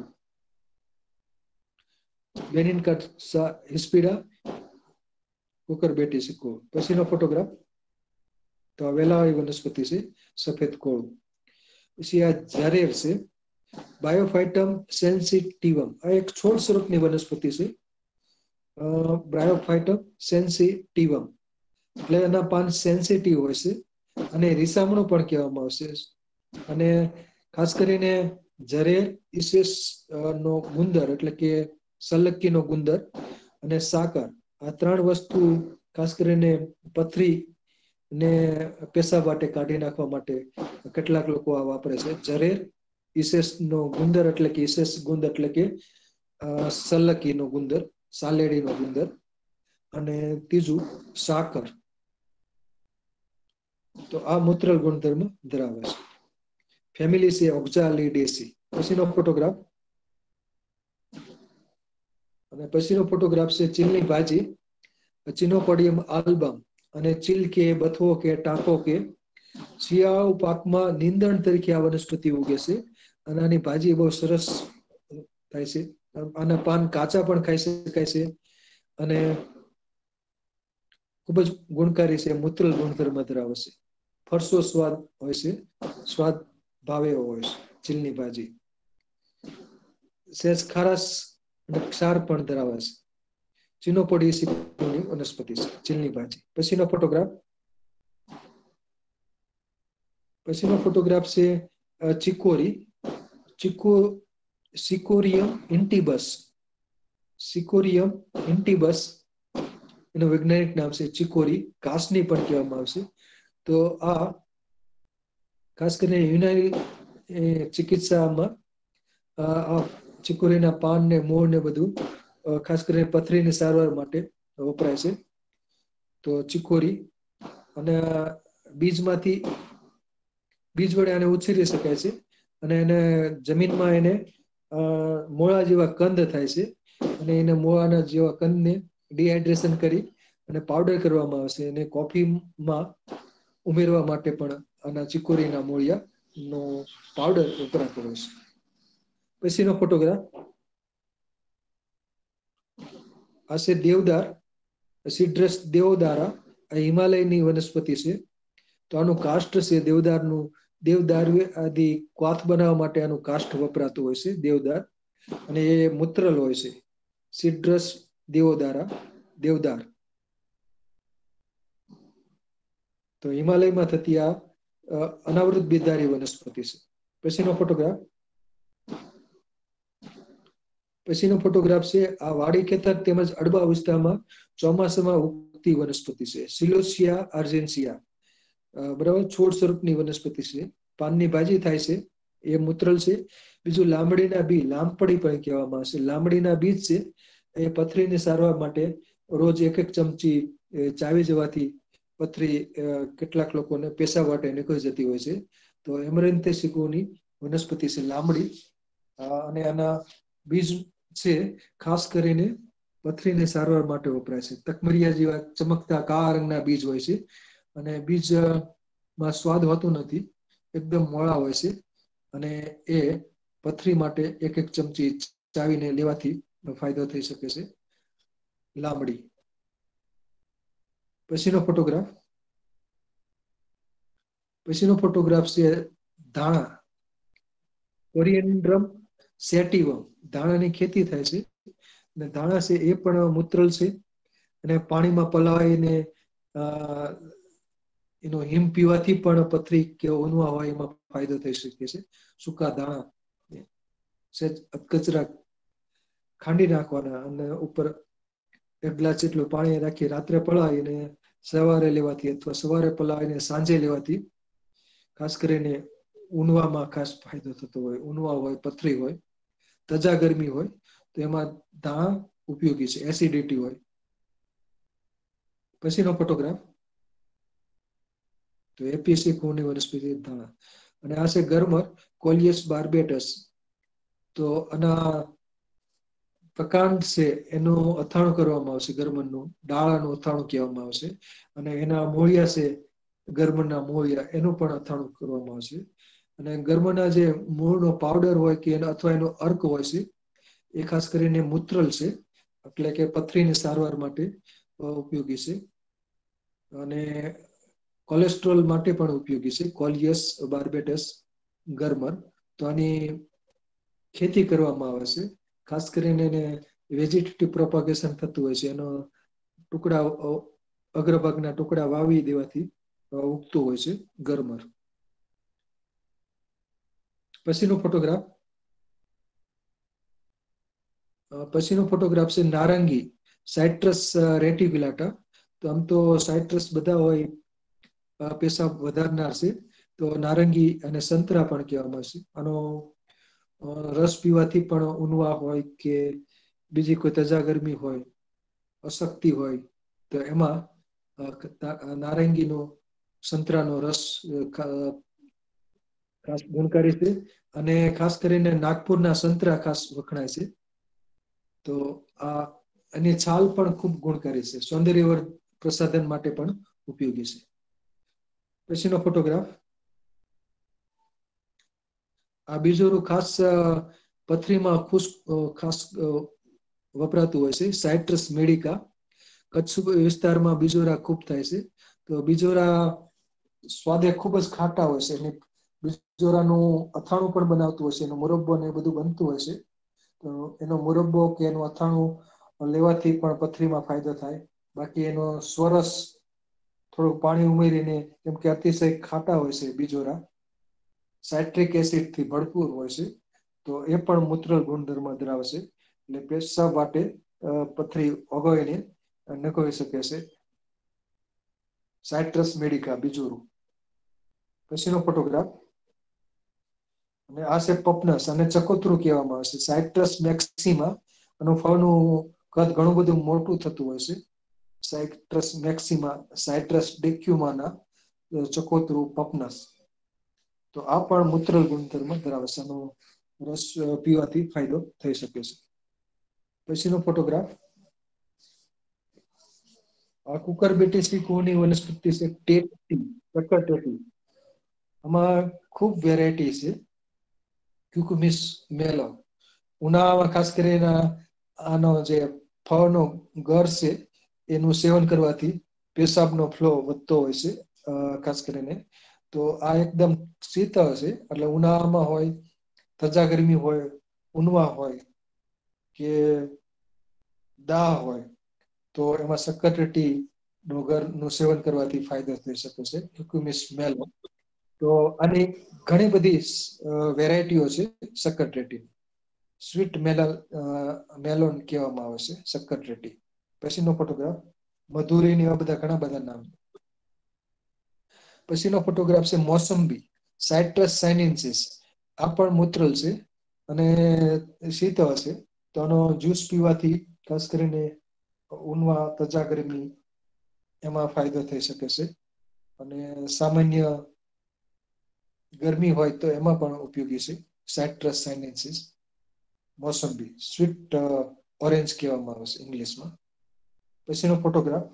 બેનિન કાસા હિસ્પિડા, કુકરબેટેસી કુળ. પછીનો ફોટોગ્રાફ તો આ વેલાવાળી વનસ્પતિ છે, સફેદ કોળું. પછી આ ઝારેર છે, બાયોફાઇટમ સેન્સિટિવમ. આ એક છોડ સ્વરૂપની વનસ્પતિ છે. બાયોફાઇટમ સેન્સિટિવમ એટલે એના પાન સેન્સિટિવ હોય છે, અને રીસામણું પણ કહેવામાં આવશે. અને ખાસ કરીને ઝરેર ઈસેસ નો ગુંદર, એટલે કે સલ્લક્કીનો ગુંદર, અને સાકર, આ ત્રણ વસ્તુ ખાસ કરીને પથરી ને પેશાબ વાટે કાઢી નાખવા માટે કેટલાક લોકો આ વાપરે છે. ઝરેર ઈસેસ નો ગુંદર, એટલે કે ઈસેસ ગુંદ, એટલે કે સલ્લક્કીનો ગુંદર, સાલેડીનો ગુંદર. અને ત્રીજું સાકર. તો આ મૂત્રલ ગુણધર્મ ધરાવે છે. ફેમિલી છે ઓક્ઝાલિડેસી. પછીનો ફોટોગ્રાફ અને પછીનો ફોટોગ્રાફ છે ચીલની ભાજી, ચિનોપોડિયમ આલ્બમ. અને ચીલ કે, બથવો કે, ટાંકો કે, શિયાળુ પાકમાં નીંદણ તરીકે આ વનસ્પતિ ઉગે છે. અને આની ભાજી બહુ સરસ થાય છે. આના પાન કાચા પણ ખાઈ શકાય છે, અને ખૂબ જ ગુણકારી છે. મૂત્રલ ગુણધર્મ ધરાવે છે. ફરસો સ્વાદ હોય છે, સ્વાદ ભાવે એવો હોય છે ચીલની ભાજી. સહેજ ખારસ અને ક્ષાર પણ ધરાવે છે. ચિનોપોડિયેસી વનસ્પતિ છે, ચીલની ભાજી. પછીનો ફોટોગ્રાફ પછીનો ફોટોગ્રાફ છે ચિકોરી. ચિકો સિકોરિયમ ઇન્ટિબસ. સિકોરિયમ ઇન્ટિબસ એનું વૈજ્ઞાનિક નામ છે ચિકોરી. ઘાસની પણ કહેવામાં આવશે. તો આ ખાસ કરીને યુનાની ચિકિત્સામાં આ ચીકુરીના પાન ને મૂળ ને બધું ખાસ કરીને પથરીની સારવાર માટે વપરાય છે. તો ચીકોરી, અને બીજમાંથી બીજ વડે આને ઉછેરી શકાય છે, અને એને જમીનમાં એને અ મોળા જેવા કંદ થાય છે, અને એને મોળાના જેવા કંદને ડિહાઈડ્રેશન કરી અને પાવડર કરવામાં આવશે, અને કોફીમાં ઉમેરવા માટે પણ આના ચીકોરીના મૂળિયાનો પાવડર વપરાતો હોય છે. પછીનો ફોટોગ્રાફ આ છે દેવદાર, સિડ્રસ દેવદારા. આ હિમાલયની વનસ્પતિ છે. તો આનું કાષ્ટ છે દેવદારનું, દેવદાર આદિ ક્વાથ બનાવવા માટે આનું કાષ્ટ વપરાતું હોય છે દેવદાર, અને એ મૂત્રલ હોય છે. સિડ્રસ દેવદારા, દેવદાર. તો હિમાલયમાં થતી આ અનાવૃત બીજધારી વનસ્પતિ છે. પછીનો ફોટોગ્રાફ પછીનો ફોટોગ્રાફ છે આ વાડી ખેતર તેમજ અડબા વિસ્તારમાં ચોમાસામાં ઉગતી વનસ્પતિ છે. સિલોસિયા આર્જેન્સિયા. બરાબર, છોડ સ્વરૂપની વનસ્પતિ છે. પાનની ભાજી થાય છે, એ મૂત્રલ છે. બીજું લાંબડીના બી, લાંબપડી પણ કહેવામાં આવે છે. લાંબડીના બીજ છે એ પથરીની સારવાર માટે રોજ એક એક ચમચી ચાવી જવાથી પથરી કેટલાક લોકોને પેશાબ માટે નીકળી જતી હોય છે. તો એમરેન્થેસિકોની વનસ્પતિ છે લાંબડી, અને આના બીજ છે ખાસ કરીને પથરીની સારવાર માટે વપરાય છે. તકમરિયા જેવા ચમકતા કાળા રંગના બીજ હોય છે, અને બીજમાં સ્વાદ હોતો નથી, એકદમ મોળા હોય છે, અને એ પથરી માટે એક એક ચમચી ચાવીને લેવાથી ફાયદો થઈ શકે છે. લાંબડી. પછીનો ફોટોગ્રાફ પછીનો ફોટોગ્રાફ છે ધાણા, કોરિએન્ડ્રમ સેટિવમ. ધાણાની ખેતી થાય છે, અને ધાણા છે એ પણ મૂત્રલ છે, અને પાણીમાં પલાળીને એનો હિમ પીવાથી પણ પથરી કે ઊનવા હોય એમાં ફાયદો થઈ શકે છે. સૂકા ધાણા કચરા ખાંડી નાખવાના, અને ઉપર એક ગ્લાસ જેટલું પાણી રાખી રાત્રે પલાળીને સવારે લેવાથી, અથવા સવારે પલાળીને સાંજે લેવાથી ખાસ કરીને ઊનવામાં ખાસ ફાયદો થતો હોય. ઊનવા હોય, પથરી હોય, તજા ગરમી હોય તો એમાં ધાણા ઉપયોગી છે. એસિડિટી હોય. પછીનો ફોટોગ્રાફ તો એપીસી કુળની વનસ્પતિ ધાણા, અને આ છે ગરમર, કોલિયસ બાર્બેટસ. તો આના પ્રકાંડ છે એનું અથાણું કરવામાં આવશે. ગરમરનું ડાળાનું અથાણું કહેવામાં આવશે, અને એના મૂળિયા છે ગરમરના મૂળિયા, એનું પણ અથાણું કરવામાં આવશે. અને ગરમના જે મૂળનો પાવડર હોય કે અથવા એનો અર્ક હોય છે એ ખાસ કરીને મૂત્રલ છે, એટલે કે પથરીની સારવાર માટે ઉપયોગી છે, અને કોલેસ્ટ્રોલ માટે પણ ઉપયોગી છે. કોલિયસ બાર્બેટસ ગરમર. તો આની ખેતી કરવામાં આવે છે. ખાસ કરીને એને વેજીટેટિવ પ્રોપગેશન થતું હોય છે. એનો ટુકડા, અગ્રભાગના ટુકડા વાવી દેવાથી ઉગતું હોય છે ગરમર. પછીનો ફોટોગ્રાફ પછીનો ફોટોગ્રાફ છે નારંગી, સાઇટ્રસ રેટિક્યુલાટા. તો આમ તો સાઇટ્રસ બધા હોય પેશાબ વધારનાર છે, તો નારંગી અને સંતરા પણ કહેવામાં આવે છે. આનો રસ પીવાથી પણ ઊનવા હોય કે બીજી કોઈ તજા ગરમી હોય, અશક્તિ હોય, તો એમાં નારંગીનો, સંતરાનો રસ ખાસ ગુણકારી છે. અને ખાસ કરીને નાગપુરના સંતરા ખાસ વખણાય છે. તો આ એની છાલ પણ ખૂબ ગુણકારી છે. સૌંદર્યવર્ધન પ્રસાધન માટે પણ ઉપયોગી છે. પછીનો ફોટોગ્રાફ આ બીજોરું ખાસ પથરીમાં ખુશ ખાસ વપરાતું હોય છે. સાઇટ્રસ મેડિકા. કચ્છ વિસ્તારમાં બીજોરા ખૂબ થાય છે. તો બીજોરા સ્વાદે ખૂબ જ ખાટા હોય છે. અને બીજોરાનું અથાણું પણ બનાવતું હોય છે, એનો મુરબ્બો ને એ બધું બનતું હોય છે. તો એનો મુરબ્બો કે એનું અથાણું લેવાથી પણ પથરીમાં ફાયદો થાય. બાકી એનો સ્વરસ થોડુંક પાણી ઉમેરીને, કેમ કે અતિશય ખાટા હોય છે બીજોરા, સાઇટ્રિક એસિડ થી ભરપૂર હોય છે, તો એ પણ મૂત્રલ ગુણધર્મ ધરાવે છે. એટલે પેશાબ માટે પથરી ઓગળીને નીકળી શકે છે. સાઇટ્રસ મેડિકા બીજોરું. પછીનો ફોટોગ્રાફ અને આ છે પપનસ, અને ચકોતરું કહેવામાં આવે છે. Citrus maxima. આનું ફળનું કદ ઘણું બધું મોટું થતું હોય છે. સાઇટ્રસ મેક્સિમા, સાઇટ્રસ ડિક્યુમાના ચકોતરું, પપનસ. તો આ પણ મૂત્રલ ગુણધર્મ ધરાવે છે. આનો રસ પીવાથી ફાયદો થઈ શકે છે. પછીનો ફોટોગ્રાફ આ કુકરબિટેસી કુળની વનસ્પતિ છે ટેટી, સક્કરટેટી. આમાં ખૂબ વેરાયટી છે. ક્યુકુમિસ મેલો, ઉનાળામાં ખાસ કરીને આનો જે ફળનો ગર છે એનું સેવન કરવાથી પેશાબનો ફ્લો વધતો હોય છે, ખાસ કરીને. તો આ એકદમ શીતળ છે, એટલે ઉનાળામાં હોય, તજા ગરમી હોય, ઉનવા હોય કે દાહ હોય, તો એમાં સક્કરટેટી નું ગરનું સેવન કરવાથી ફાયદો થઈ શકે છે, ક્યુકુમિસ મેલો. તો આની ઘણી બધી વેરાયટીઓ છે સક્કરટેટી. સ્વીટ મેલલ મેલોન કહેવામાં આવે છે સક્કરટેટી. પછીનો ફોટોગ્રાફ મધુરીની, એવા બધા ઘણા બધા નામ. પછીનો ફોટોગ્રાફ છે મોસંબી, સાઇટ્રસ સાઇનેન્સિસ. આ પણ મૂત્રલ છે અને શીતળ છે. તો આનો જ્યુસ પીવાથી ખાસ કરીને ઉનવા, તજા ગરમી એમાં ફાયદો થઈ શકે છે. અને સામાન્ય ગરમી હોય તો એમાં પણ ઉપયોગી છે સાઇટ્રસ સાઇનેન્સિસ. મોસંબી સ્વીટ ઓરેન્જ કહેવામાં આવે છે ઇંગ્લિશમાં. પછીનો ફોટોગ્રાફ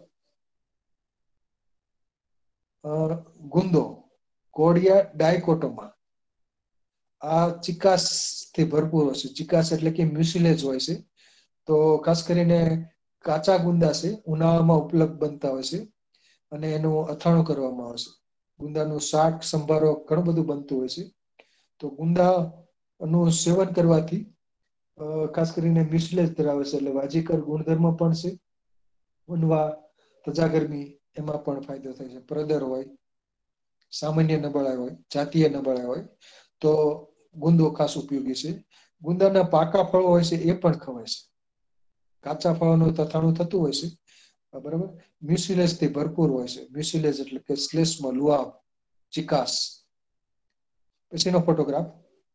ગુંદો, કોડિયા ડાયકોટોમા. આ ચિકાસ થી ભરપૂર હોય છે. ચિકાસ એટલે કે મ્યુસિલેજ હોય છે. તો ખાસ કરીને કાચા ગુંદા છે, ઉનાળામાં ઉપલબ્ધ બનતા હોય છે અને એનું અથાણું કરવામાં આવે છે. ગુંદાનું શાક, સંભારો ઘણું બધું બનતું હોય છે. તો ગુંદા નું સેવન કરવાથી ખાસ કરીને મિસલેજ ધરાવે છે, એટલે વાજીકર ગુણધર્મ પણ છે. ઉનવા, તજા ગરમી એમાં પણ ફાયદો થાય છે. પ્રદર હોય, સામાન્ય નબળાઈ હોય, જાતીય નબળાઈ હોય, તો ગુંદો ખાસ ઉપયોગી છે. ગુંદાના પાકા ફળો હોય છે એ પણ ખવાય છે. કાચા ફળોનું અથાણું થતું હોય છે, બરાબર. મ્યુસિલેજ થી ભરપૂર હોય છે. મ્યુસિલેજ એટલે કે શ્લેષ્મ, લુઆબ, ચિકાસ. પછીનો ફોટોગ્રાફ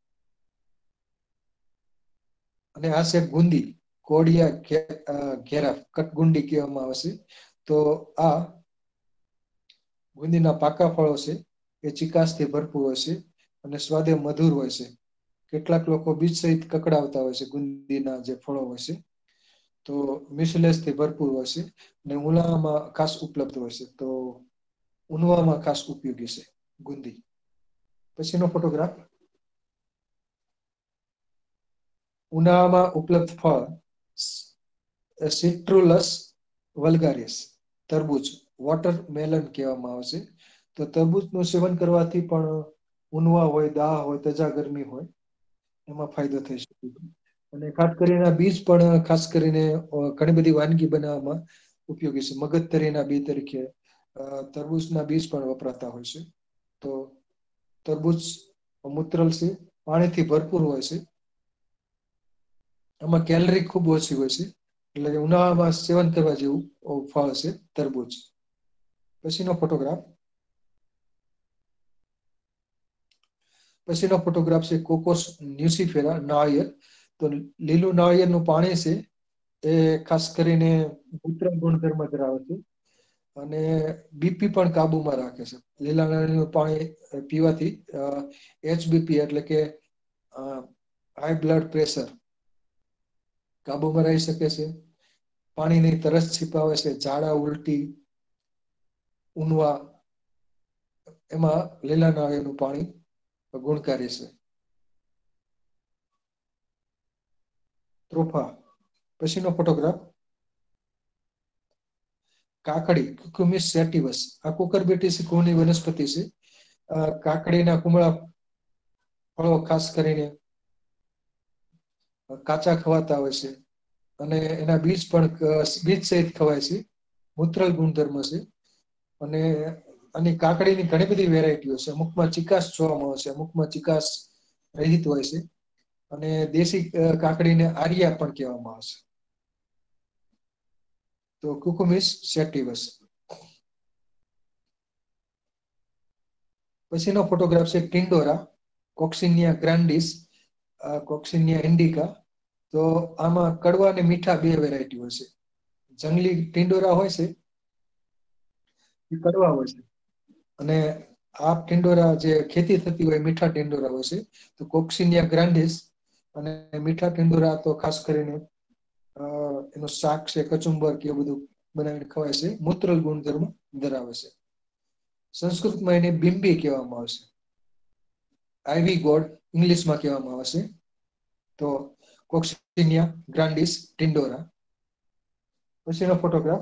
અને આ છે ગુંદી, કોડિયા ઘેરા, કટગુંડી કહેવામાં આવે છે. તો આ ગુંદીના પાકા ફળો છે એ ચિકાસથી ભરપૂર હોય છે અને સ્વાદે મધુર હોય છે. કેટલાક લોકો બીજ સહિત કકડાવતા હોય છે ગુંદીના જે ફળો હોય છે. તો મિસલેસ થી ભરપૂર હોય છે અને ઉનાળામાં ખાસ ઉપલબ્ધ હોય છે. તો ઉનવામાં ખાસ ઉપયોગી છે ગુંદી. પછીનો ફોટોગ્રાફ ઉનાળામાં ઉપલબ્ધ ફળ સિટ્રુલસ વલ્ગારિસ, તરબૂચ, વોટર મેલન કહેવામાં આવે છે. તો તરબૂચનું સેવન કરવાથી પણ ઉનવા હોય, દાહ હોય, તજા ગરમી હોય એમાં ફાયદો થઈ શકે છે. અને ખાસ કરીને બીજ પણ ખાસ કરીને ઘણી બધી વાનગી બનાવવામાં ઉપયોગી છે. મગજતરીના બી તરીકે તરબૂચના બીજ પણ વપરાતા હોય છે. તો તરબૂચ મૂત્રલ છે, પાણીથી ભરપૂર હોય છે. આમાં કેલરી ખૂબ ઓછી હોય છે, એટલે કે ઉનાળામાં સેવન કરવા જેવું ફળ છે તરબૂચ. પછીનો ફોટોગ્રાફ પછીનો ફોટોગ્રાફ છે કોકોસ ન્યુસીફેરા, નાળિયેર. તો લીલું નાળિયેરનું પાણી છે એ ખાસ કરીને મૂત્ર ગુણધર્મ ધરાવે છે અને બીપી પણ કાબુમાં રાખે છે. લીલા નાળિયેરનું પાણી પીવાથી એચબીપી એટલે કે હાઈ બ્લડ પ્રેશર કાબુમાં રહી શકે છે. પાણીની તરસ છીપાવે છે. ઝાડા, ઉલટી, ઉનવા એમાં લીલા નાળિયેરનું પાણી ગુણકારી છે. ત્રોફા. પછીનો ફોટોગ્રાફ કાકડી, ક્યુકુમિસ સેટિવસ. આ કુકરબિટેસી કુળની વનસ્પતિ છે. કાકડીના કુમળા ફળો ખાસ કરીને કાચા ખવાતા હોય છે અને એના બીજ પણ બીજ સહિત ખવાય છે. મૂત્રલ ગુણધર્મ છે અને અને કાકડીની ઘણી બધી વેરાયટીઓ છે. અમુકમાં ચિકાસ જોવા મળે છે, અમુકમાં ચિકાસ રહિત હોય છે અને દેશી કાકડીને આર્યા પણ કહેવામાં આવે છે. તો કુકુમિસ સેટિવસ. પછીનો ફોટોગ્રાફ છે ટિન્ડોરા, કોક્સિનિયા ગ્રાન્ડિસ, કોક્સિનિયા ઇન્ડિકા. તો આમાં કડવા અને મીઠા બે વેરાયટી હોય છે. જંગલી ટિન્ડોરા હોય છે એ કડવા હોય છે અને આ ટિન્ડોરા જે ખેતી થતી હોય મીઠા ટિન્ડોરા હોય છે. તો કોક્સિનિયા ગ્રાન્ડિસ અને મીઠા ટિન્ડોરા તો ખાસ કરીને એનું શાક છે, કચુંબર કે એવું બધું બનાવીને ખવાય છે, મૂત્રલ ગુણધર્મ ધરાવે છે. સંસ્કૃતમાં એને બિંબી કહેવામાં આવે છે. આઈવી ગોડ ઇંગ્લિશમાં કહેવામાં આવે છે. તો કોક્સિનિયા ગ્રાન્ડિસ ટિન્ડોરા. પછીનો ફોટોગ્રાફ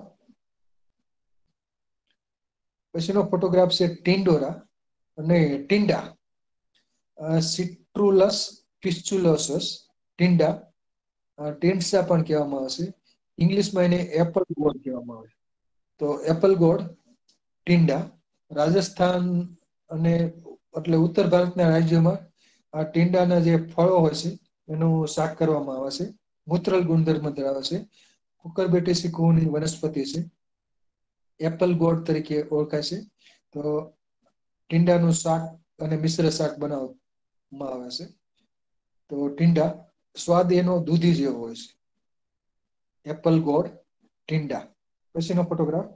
પછીનો ફોટોગ્રાફ છે ટિન્ડોરા અને ટિન્ડા. સિટ્રુલસ પિસ્ચુલોસસ ટિન્ડા, ટેન્સા પણ કહેવામાં આવે છે. ઇંગ્લિશમાં એને એપલ ગોડ કહેવામાં આવે. તો એપલ ગોડ ટિન્ડા. રાજસ્થાન અને એટલે ઉત્તર ભારતના રાજ્યોમાં આ ટીંડાના જે ફળો હોય છે એનું શાક કરવામાં આવે છે. મૂત્રલ ગુણધર્મ ધરાવે છે. કુકરબેટેસી કુળની વનસ્પતિ છે. એપલ ગોડ તરીકે ઓળખાય છે. તો ટીંડાનું શાક અને મિશ્ર શાક બનાવવામાં આવે છે. તો ટીંડા સ્વાદ એનો દૂધી જેવો હોય છે. એપલ ગોડ ટીંડા. પછીનો ફોટોગ્રાફ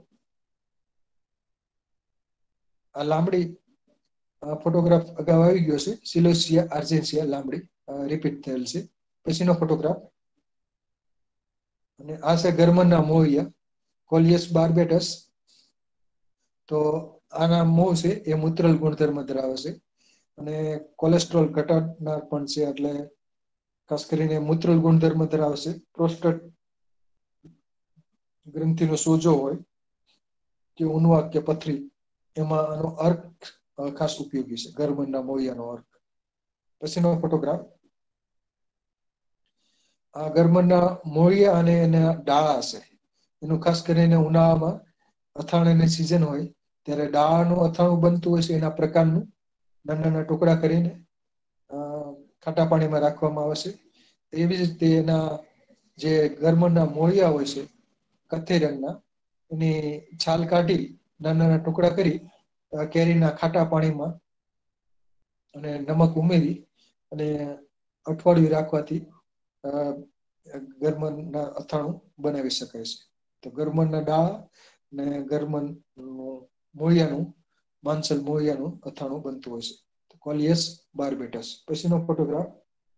આ લાંબડી ફોટોગ્રાફ અગાઉ આવી ગયો છે. સિલોસિયા આર્જેન્સિયા લાંબડી રિપીટ થયેલ છે. પછીનો ફોટોગ્રાફ અને આ છે ગરમનના મોવિયા કોલિયસ બાર્બેટસ. તો આના મોં છે એ મૂત્રલ ગુણધર્મ ધરાવે છે અને કોલેસ્ટ્રોલ ઘટાડનાર પણ છે. એટલે ખાસ કરીને મૂત્રલ ગુણધર્મ ધરાવે છે. પ્રોસ્ટેટ ગ્રંથિનો સોજો હોય કે ઉનવા કે પથરી, એમાં આનો અર્ક ખાસ ઉપયોગી છે. ગરમનના મોવિયાનો અર્ક. પછીનો ફોટોગ્રાફ આ ગરમનના મોળિયા અને એના ડાળા છે. એનું ખાસ કરીને ઉનાળામાં અથાણાની સિઝન હોય ત્યારે ડાળાનું અથાણું બનતું હોય છે. એના પ્રકારનું નાના નાના ટુકડા કરીને ખાટા પાણીમાં રાખવામાં આવે છે. એવી જ રીતે એના જે ગરમનના મોળિયા હોય છે કથ્થઈ રંગના, એની છાલ કાઢી નાના નાના ટુકડા કરી કેરીના ખાટા પાણીમાં અને નમક ઉમેરી અને અઠવાડિયું રાખવાથી ગરમનના અથાણું બનાવી શકાય છે. તો ગરમનના ડાળા અને ગરમન મોળિયાનું માંસલ મોળિયાનું અથાણું બનતું હોય છે. કોલિયસ બાર્બેટસ. પછીનો ફોટોગ્રાફ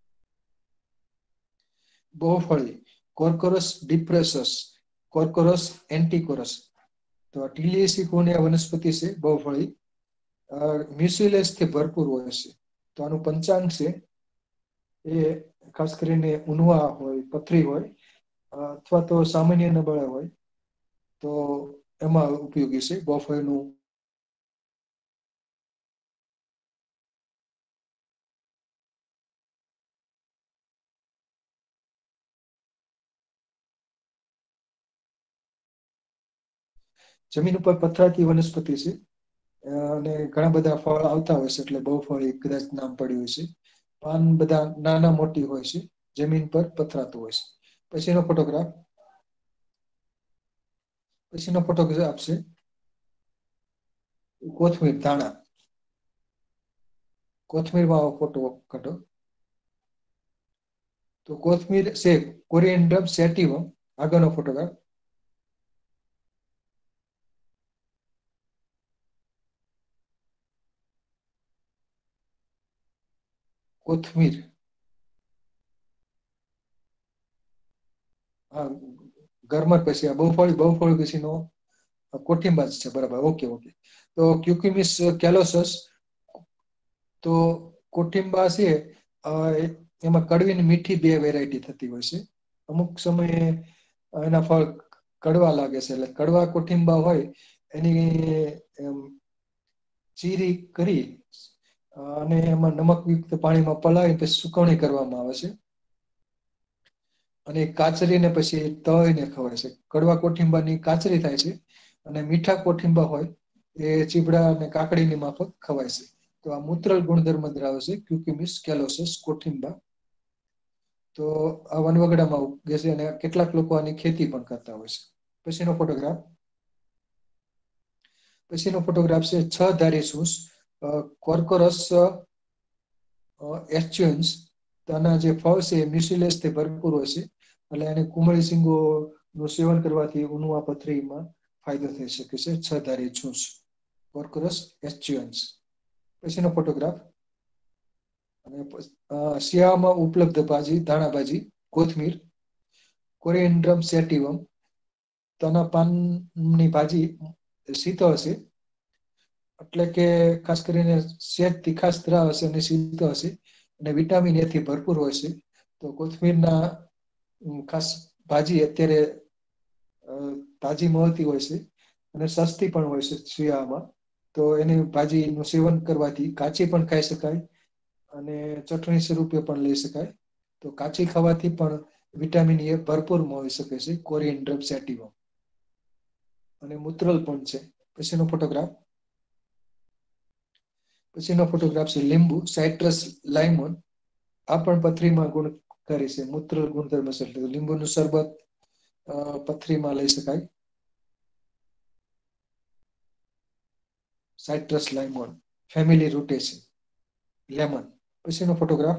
બહુફળી કોર્કોરસ ડિપ્રેસસ કોર્કોરસ એન્ટિકોરસ. તો ટીલિયેસી કોર્નિયા વનસ્પતિ છે બહુફળી. મ્યુસિલેસ થી ભરપૂર હોય છે. તો આનું પંચાંગ છે એ ખાસ કરીને ઉનવા હોય, પથરી હોય અથવા તો સામાન્ય નબળા હોય તો એમાં ઉપયોગી છે બહુફળીનું. જમીન ઉપર પથરાતી વનસ્પતિ છે અને ઘણા બધા ફળ આવતા હોય છે એટલે બહુફળી કદાચ નામ પડ્યું છે. પાન બધા નાના મોટી હોય છે. જમીન પર પથરાતું હોય છે. પછીનો ફોટોગ્રાફ પછીનો ફોટોગ્રાફ છે કોથમીર ધાણા. કોથમીરમાં આવો ફોટો કાઢો. તો કોથમીર છે કોરિએન્ડર સેટિવમ. આગળનો ફોટોગ્રાફ કોથમીર. હા, ગરમર પછી આ બહુફળી બહુફળી પછીનો કોઠિંબા છે. બરાબર, ઓકે ઓકે. તો ક્યુકિમિસ કેલોસસ. તો કોઠિંબા છે એમાં કડવી અને મીઠી બે વેરાયટી થતી હોય છે. અમુક સમયે એના ફળ કડવા લાગે છે એટલે કડવા કોઠિંબા હોય એની ચીરી કરી અને એમાં નમકયુક્ત પાણીમાં પલાળી પછી સુકવણી કરવામાં આવે છે અને કાચરીને પછી તળીને ખવાય છે. કડવા કોઠિંબાની કાચરી થાય છે અને મીઠા કોઠિંબા હોય એ ચીબડા અને કાકડીની માફક ખવાય છે. તો આ મૂત્રલ ગુણધર્મ ધરાવે છે ક્યુકિમિસ કેલોસસ કોઠિંબા. તો આ વનવગડામાં ઉગે છે અને કેટલાક લોકો આની ખેતી પણ કરતા હોય છે. પછીનો ફોટોગ્રાફ પછીનો ફોટોગ્રાફ છે છ ધારી સૂસ કોર્કોરસ એસ્ચ્યુઅન્સ. આના જે ફળ છે એ મ્યુસિલેસ થી ભરપૂર હોય છે એટલે એને કુમળી સિંગો નું સેવન કરવાથી ઉનવા પથરીમાં ફાયદો થઈ શકે છે. છ ધારી સૂસ કોર્કોરસ એસ્ચ્યુઅન્સ. પછીનો ફોટોગ્રાફ અને શિયાળામાં ઉપલબ્ધ ભાજી ધાણા ભાજી કોથમીર કોરિએન્ડ્રમ સેટિવમ. તના પાનની ભાજી શીત હશે, એટલે કે ખાસ કરીને સેજ તીખાશ ધરાવે હશે અને શીત હશે અને વિટામિન એ થી ભરપૂર હોય છે. તો કોથમીરના ખાસ ભાજી અત્યારે તાજી મળતી હોય છે અને સસ્તી પણ હોય છે શિયાળામાં. તો એની ભાજીનું સેવન કરવાથી કાચી પણ ખાઈ શકાય અને ચટણી સ્વરૂપે પણ લઈ શકાય. તો કાચી ખાવાથી પણ વિટામિન એ ભરપૂર મળી શકે છે કોરિએન્ડર સેટિવમ. અને મૂત્રલ પણ છે. પછીનો ફોટોગ્રાફ પછીનો ફોટોગ્રાફ છે લીંબુ, સાઇટ્રસ લાઇમોન. આ પણ પથરીમાં ગુણકારી છે, મૂત્ર ગુણધર્મ છે. લીંબુનું શરબત પથરીમાં લઈ શકાય. Citrus limon, family Rutaceae, lemon. પછીનો ફોટોગ્રાફ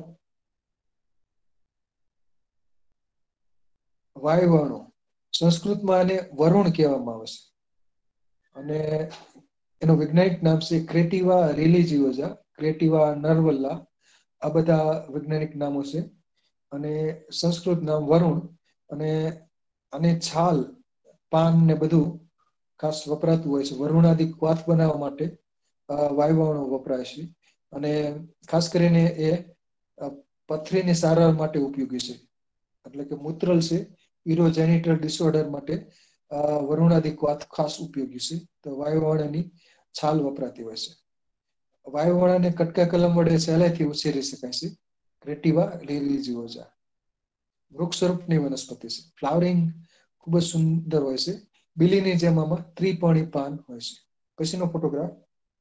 વાયુવર્ણો. સંસ્કૃતમાં આને વરુણ કહેવામાં આવે છે અને એનું વૈજ્ઞાનિક નામ છે ક્રેટિવા રિલિજિયોઝા, ક્રેટિવા નર્વલ્લા. આ બધા વૈજ્ઞાનિક નામો છે અને સંસ્કૃત નામ વરુણ. અને આને છાલ, પાન ને બધું ખાસ વપરાતું હોય છે. વરુણાદી ક્વાથ બનાવવા માટે વાયુવર્ણો વપરાય છે અને ખાસ કરીને એ પથરીની સારવાર માટે ઉપયોગી છે. એટલે કે મૂત્રલ છે, યુરોજેનિટલ ડિસઓર્ડર માટે વરુણાદી ક્વાથ ખાસ ઉપયોગી છે. તો વાયુવર્ણની છાલ વપરાતી હોય છે. વાયુવર્ણને કટકા કલમ વડે સહેલાઈથી ઉછેરી શકાય છે. ક્રેટિવા રિલિજિયોઝા વૃક્ષ સ્વરૂપની વનસ્પતિ છે. ફ્લાવરિંગ ખૂબ જ સુંદર હોય છે. બિલીની જેમ આમાં ત્રિપર્ણી પાન હોય છે. પછીનો ફોટોગ્રાફ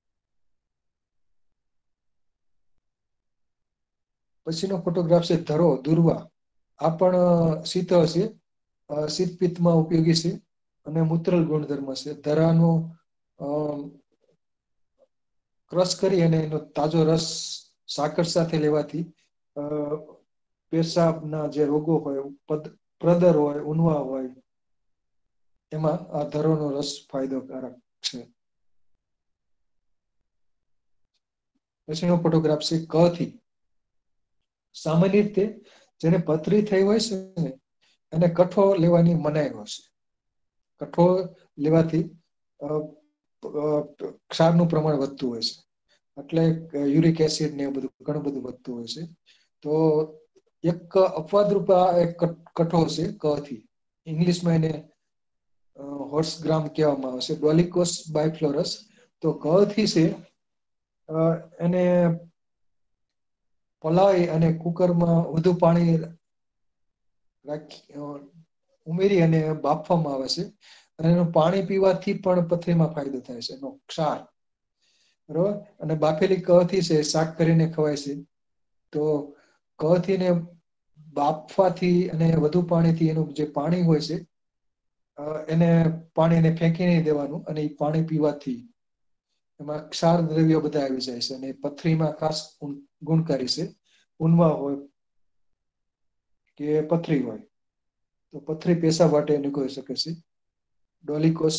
પછીનો ફોટોગ્રાફ છે ધરો, દુર્વા. આ પણ શીતળ છે, શીતપિત્તમાં ઉપયોગી છે અને મૂત્રલ ગુણધર્મ છે. ધરાનો ક્રશ કરી અને એનો તાજો રસ સાકર સાથે લેવાથી પેશાબના જે રોગો હોય, પ્રદર હોય, ઉનવા હોય, એમાં આ ધરોનો રસ ફાયદોકારક છે. પછીનો ફોટોગ્રાફ છે ક થી. સામાન્ય રીતે જેને પથરી થઈ હોય છે ને એને કઠોળ લેવાની મનાઈ હોય છે. કઠોળ લેવાથી ક્ષારનું પ્રમાણ વધતું હોય છે, એટલે યુરિક એસિડ ને એવું બધું ઘણું બધું વધતું હોય છે. તો એક અપવાદ રૂપા એક કઠોળ છે ક થી. ઇંગ્લિશમાં એને હોર્સ ગ્રામ કહેવામાં આવે છે, ડોલિકોસ બાયફ્લોરસ. તો ક થી છે એને પલાળી અને કુકરમાં વધુ પાણી રાખી ઉમેરી અને બાફવામાં આવે છે અને એનું પાણી પીવાથી પણ પથરીમાં ફાયદો થાય છે. એનો ક્ષાર બરોબર. અને બાફેલી ક થી છે શાક કરીને ખવાય છે. તો ક થી ને બાફવાથી અને વધુ પાણીથી એનું જે પાણી હોય છે એને પાણીને ફેંકી નહીં દેવાનું અને એ પાણી પીવાથી એમાં ક્ષાર દ્રવ્યો બધા આવી જાય છે અને પથરીમાં ખાસ ગુણકારી છે. ઉનવા હોય કે પથરી હોય તો પથરી પેશાબ માટે નીકળી શકે છે. ડોલિકોસ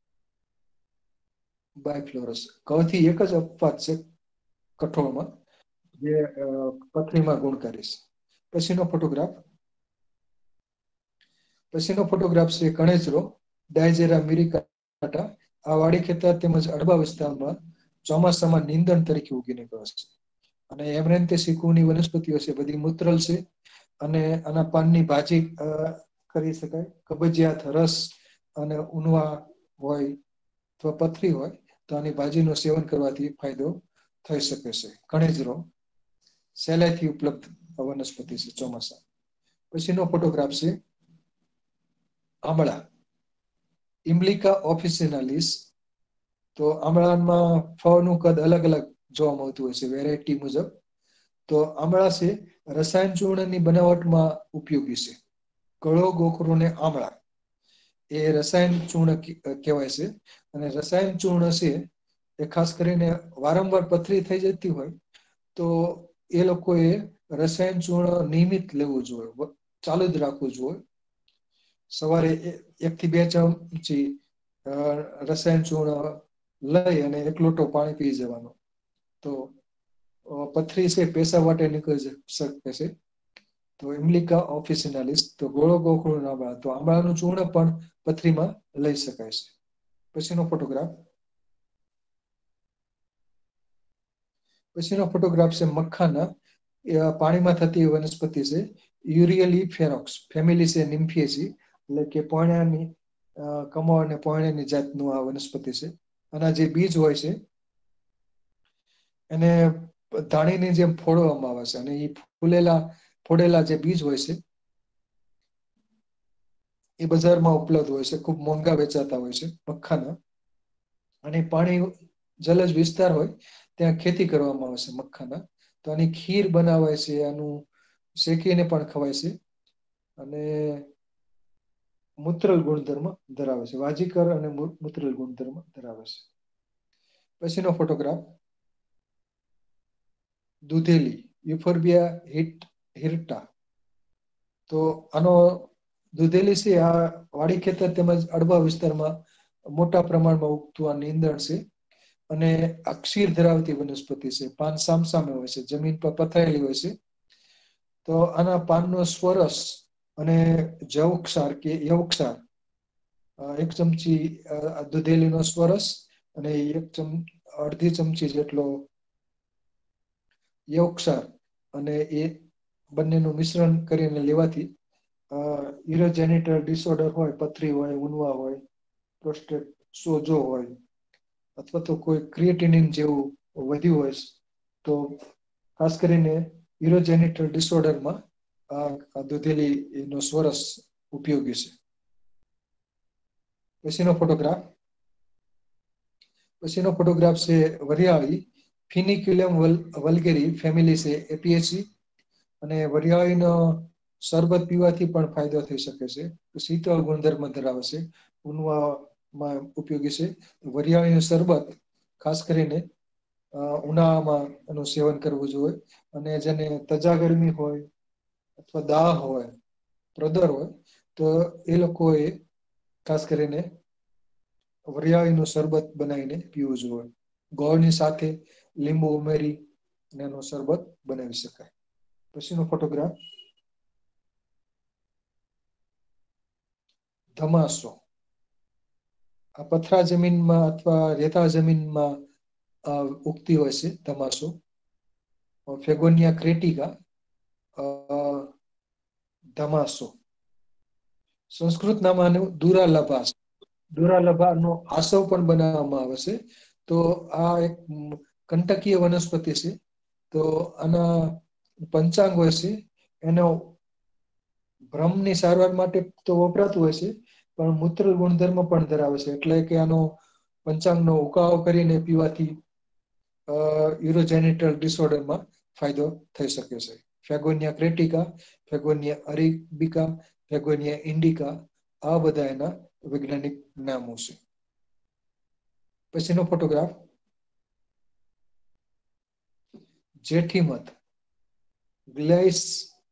બાયફ્લોરસ. ક થી એક જ અપવાદ છે કઠોળમાં જે પથરીમાં ગુણકારી છે. પછીનો ફોટોગ્રાફ પછીનો ફોટોગ્રાફ છે કણેચરો, ડાયજેરા મિરિકાટા. આ વાડી ખેતર તેમજ અડબા વિસ્તારમાં ચોમાસામાં નીંદણ તરીકે ઉગી નીકળે છે અને એમરેન્થે શીકુની વનસ્પતિઓ છે, બધી મૂત્રલ છે અને આના પાનની ભાજી કરી શકાય. કબજિયાત, રસ અને ઉનવા હોય અથવા પથરી હોય તો આની ભાજીનું સેવન કરવાથી ફાયદો થઈ શકે છે. કણેજરો સહેલાઈથી ઉપલબ્ધ વનસ્પતિ છે ચોમાસા. પછીનો ફોટોગ્રાફ છે આમળા, ઇમ્બ્લિકા ઓફિસિનાલિસ. તો આમળામાં ફળનું કદ અલગ અલગ જોવા મળતું હોય છે વેરાયટી મુજબ. તો આમળા છે રસાયણ ચૂર્ણની બનાવટમાં ઉપયોગી છે. કળો, ગોખરો ને આમળા એ રસાયણ ચૂર્ણ કહેવાય છે અને રસાયણ ચૂર્ણ છે એ ખાસ કરીને વારંવાર પથરી થઈ જતી હોય તો એ લોકોએ રસાયણ ચૂર્ણ નિયમિત લેવું જોઈએ, ચાલુ જ રાખવું જોઈએ. સવારે એક થી બે ચમચી રસાયણ ચૂર્ણ લઈ અને એક લોટો પાણી પી જવાનો. તો પથરી છે પેશાબ માટે નીકળી શકે છે. તો ઇમ્લિકા ઓફિસિનાલિસ, તો ગોળો ગોખલું આંબળા, તો આંબળાનું ચૂર્ણ પણ પથરીમાં લઈ શકાય છે. પછીનો ફોટોગ્રાફ પછીનો ફોટોગ્રાફ છે મખાના. એ પાણીમાં થતી વનસ્પતિ છે. યુરિયલી ફેરોક્સ, ફેમિલી છે નિમ્ફિએસી, એટલે કે પોયણાની કમળ અને પોયણાની જાતનું આ વનસ્પતિ છે. આના જે બીજ હોય છે એને ધાણીની જેમ ફોડવામાં આવે છે, અને એ ફૂલેલા ફોડેલા જે બીજ હોય છે એ બજારમાં ઉપલબ્ધ હોય છે, ખૂબ મોંઘા વેચાતા હોય છે મખાના. અને પાણી જલજ વિસ્તાર હોય ત્યાં ખેતી કરવામાં આવે છે મખાના. તો આની ખીર બનાવાય છે, આનું શેકીને પણ ખવાય છે, અને મૂત્રલ ગુણધર્મ ધરાવે છે. વાજીકર અને મૂત્રલ ગુણધર્મ ધરાવે છે. પછીનો ફોટોગ્રાફ દૂધેલી, યુફોર્બિયા હિટ હિરટા. તો આનો દૂધેલી છે આ વાડી ખેતર તેમજ અડબા વિસ્તારમાં મોટા પ્રમાણમાં ઉગતું આ નીંદણ છે, અને અક્ષીર ધરાવતી વનસ્પતિ છે. પાન સામસામે હોય છે, જમીન પર પથરાયેલી હોય છે. તો આના પાનનો સ્વરસ અને જવક્ષાર કે યવક્ષાર, એક ચમચી દૂધેલીનો સ્વરસ અને એક ચમ અડધી ચમચી જેટલો યવક્ષાર, અને એ બંનેનું મિશ્રણ કરીને લેવાથી યુરોજેનિટલ ડિસઓર્ડર હોય, પથરી હોય, ઉનવા હોય, પ્રોસ્ટેટ સોજો હોય, અથવા તો કોઈ ક્રિએટિનિન જેવું વધ્યું હોય તો ખાસ કરીને યુરોજેનિટલ ડિસઓર્ડરમાં આ દૂધેલી નો સ્વરસ ઉપયોગી છે. પછીનો ફોટોગ્રાફ પછીનો ફોટોગ્રાફ છે વરિયાળી, ફિનિક્યુલમ વલ્ગેરી, ફેમિલી છે એપિએસી, અને વરિયાળીનો શરબત પીવાથી પણ ફાયદો થઈ શકે છે. શીતળ ગુણધર્મ ધરાવે છે, ઉનવામાં ઉપયોગી છે. વરિયાળીનું શરબત ખાસ કરીને ઉનાળામાં એનું સેવન કરવું જોઈએ, અને જેને તજા ગરમી હોય અથવા દાહ હોય, પ્રદર હોય, તો એ લોકોએ ખાસ કરીને વરિયાળીનું શરબત બનાવીને પીવું જોઈએ. ગોળની સાથે લીંબુ ઉમેરી અને એનું શરબત બનાવી શકાય. પછીનો ફોટોગ્રાફ ધમાસો. આ પથરા જમીનમાં અથવા રેતાળ જમીનમાં ઉગતી હોય છે ધમાસો. ફેગોનિયા ક્રેટિકા ધમાસો. સંસ્કૃત નામાનું દુરાલભા, દુરાલભાનો આસવ પણ બનાવવામાં આવે છે. તો આ એક કંટકીય વનસ્પતિ છે. તો આના પંચાંગ હોય છે એનો ભ્રમની સારવાર માટે તો વપરાતું હોય છે, પણ મૂત્ર ગુણધર્મ પણ ધરાવે છે. એટલે કે આનો પંચાંગનો ઉકાળો કરીને પીવાથી યુરોજેનિટલ ડિસઓર્ડરમાં ફાયદો થઈ શકે છે. ફેગોનિયા ક્રેટિકા, ફેગોનિયા અરેબિકા, ફેગોનિયા ઇન્ડિકા, આ બધા એના વૈજ્ઞાનિક નામો છે. પછીનો ફોટોગ્રાફ જેઠીમધ, ગ્લાઇસ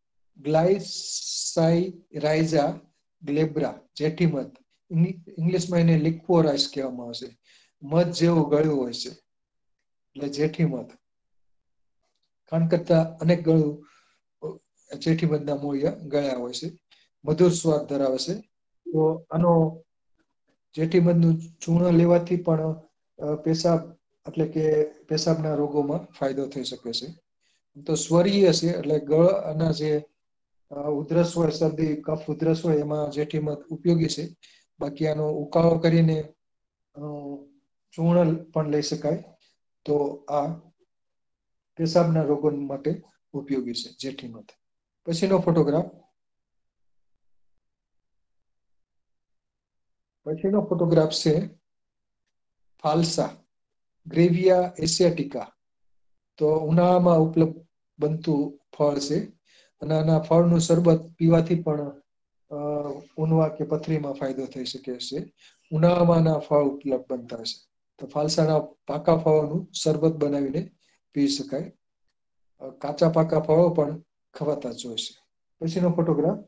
ગ્લાયસાઇરાઇઝા ગ્લેબ્રા, જેઠીમધ. ઇંગ્લિશમાં એને લિક્વોરાઇસ કહેવામાં આવે છે. મધ જેવું ગળ્યું હોય છે એટલે જેઠીમધ. ખાંડ કરતા અનેક ગળું જેઠીમધના મૂળિયા ગળ્યા હોય છે. મધુર સ્વાદ ધરાવે છે. તો આનો જેઠીમધનું ચૂર્ણ લેવાથી પણ પેશાબ એટલે કે પેશાબના રોગોમાં ફાયદો થઈ શકે છે. તો સ્વરીય છે એટલે ગળ અને જે ઉધરસ હોય, શરદી, કફ, ઉધરસ હોય, એમાં જેઠીમધ ઉપયોગી છે. બાકી આનો ઉકાળો કરીને ચૂર્ણ પણ લઈ શકાય. તો આ પેશાબના રોગો માટે ઉપયોગી છે જેઠીમધ. પછીનો ફોટોગ્રાફ પછીનો ફોટોગ્રાફ છે ફાલસા, ગ્રેવિયા એશિયાટિકા. તો ઉનાળામાં ઉપલબ્ધ બનતું ફળ છે, અને આના ફળનું શરબત પીવાથી પણ ઉનવા કે પથરીમાં ફાયદો થઈ શકે છે. ઉનાળામાં આના ફળ ઉપલબ્ધ બનતા છે. તો ફાલસાના પાકા ફળોનું શરબત બનાવીને પી શકાય. કાચા પાકા ફળો પણ ખવાતા જ હોય છે. પછીનો ફોટોગ્રાફ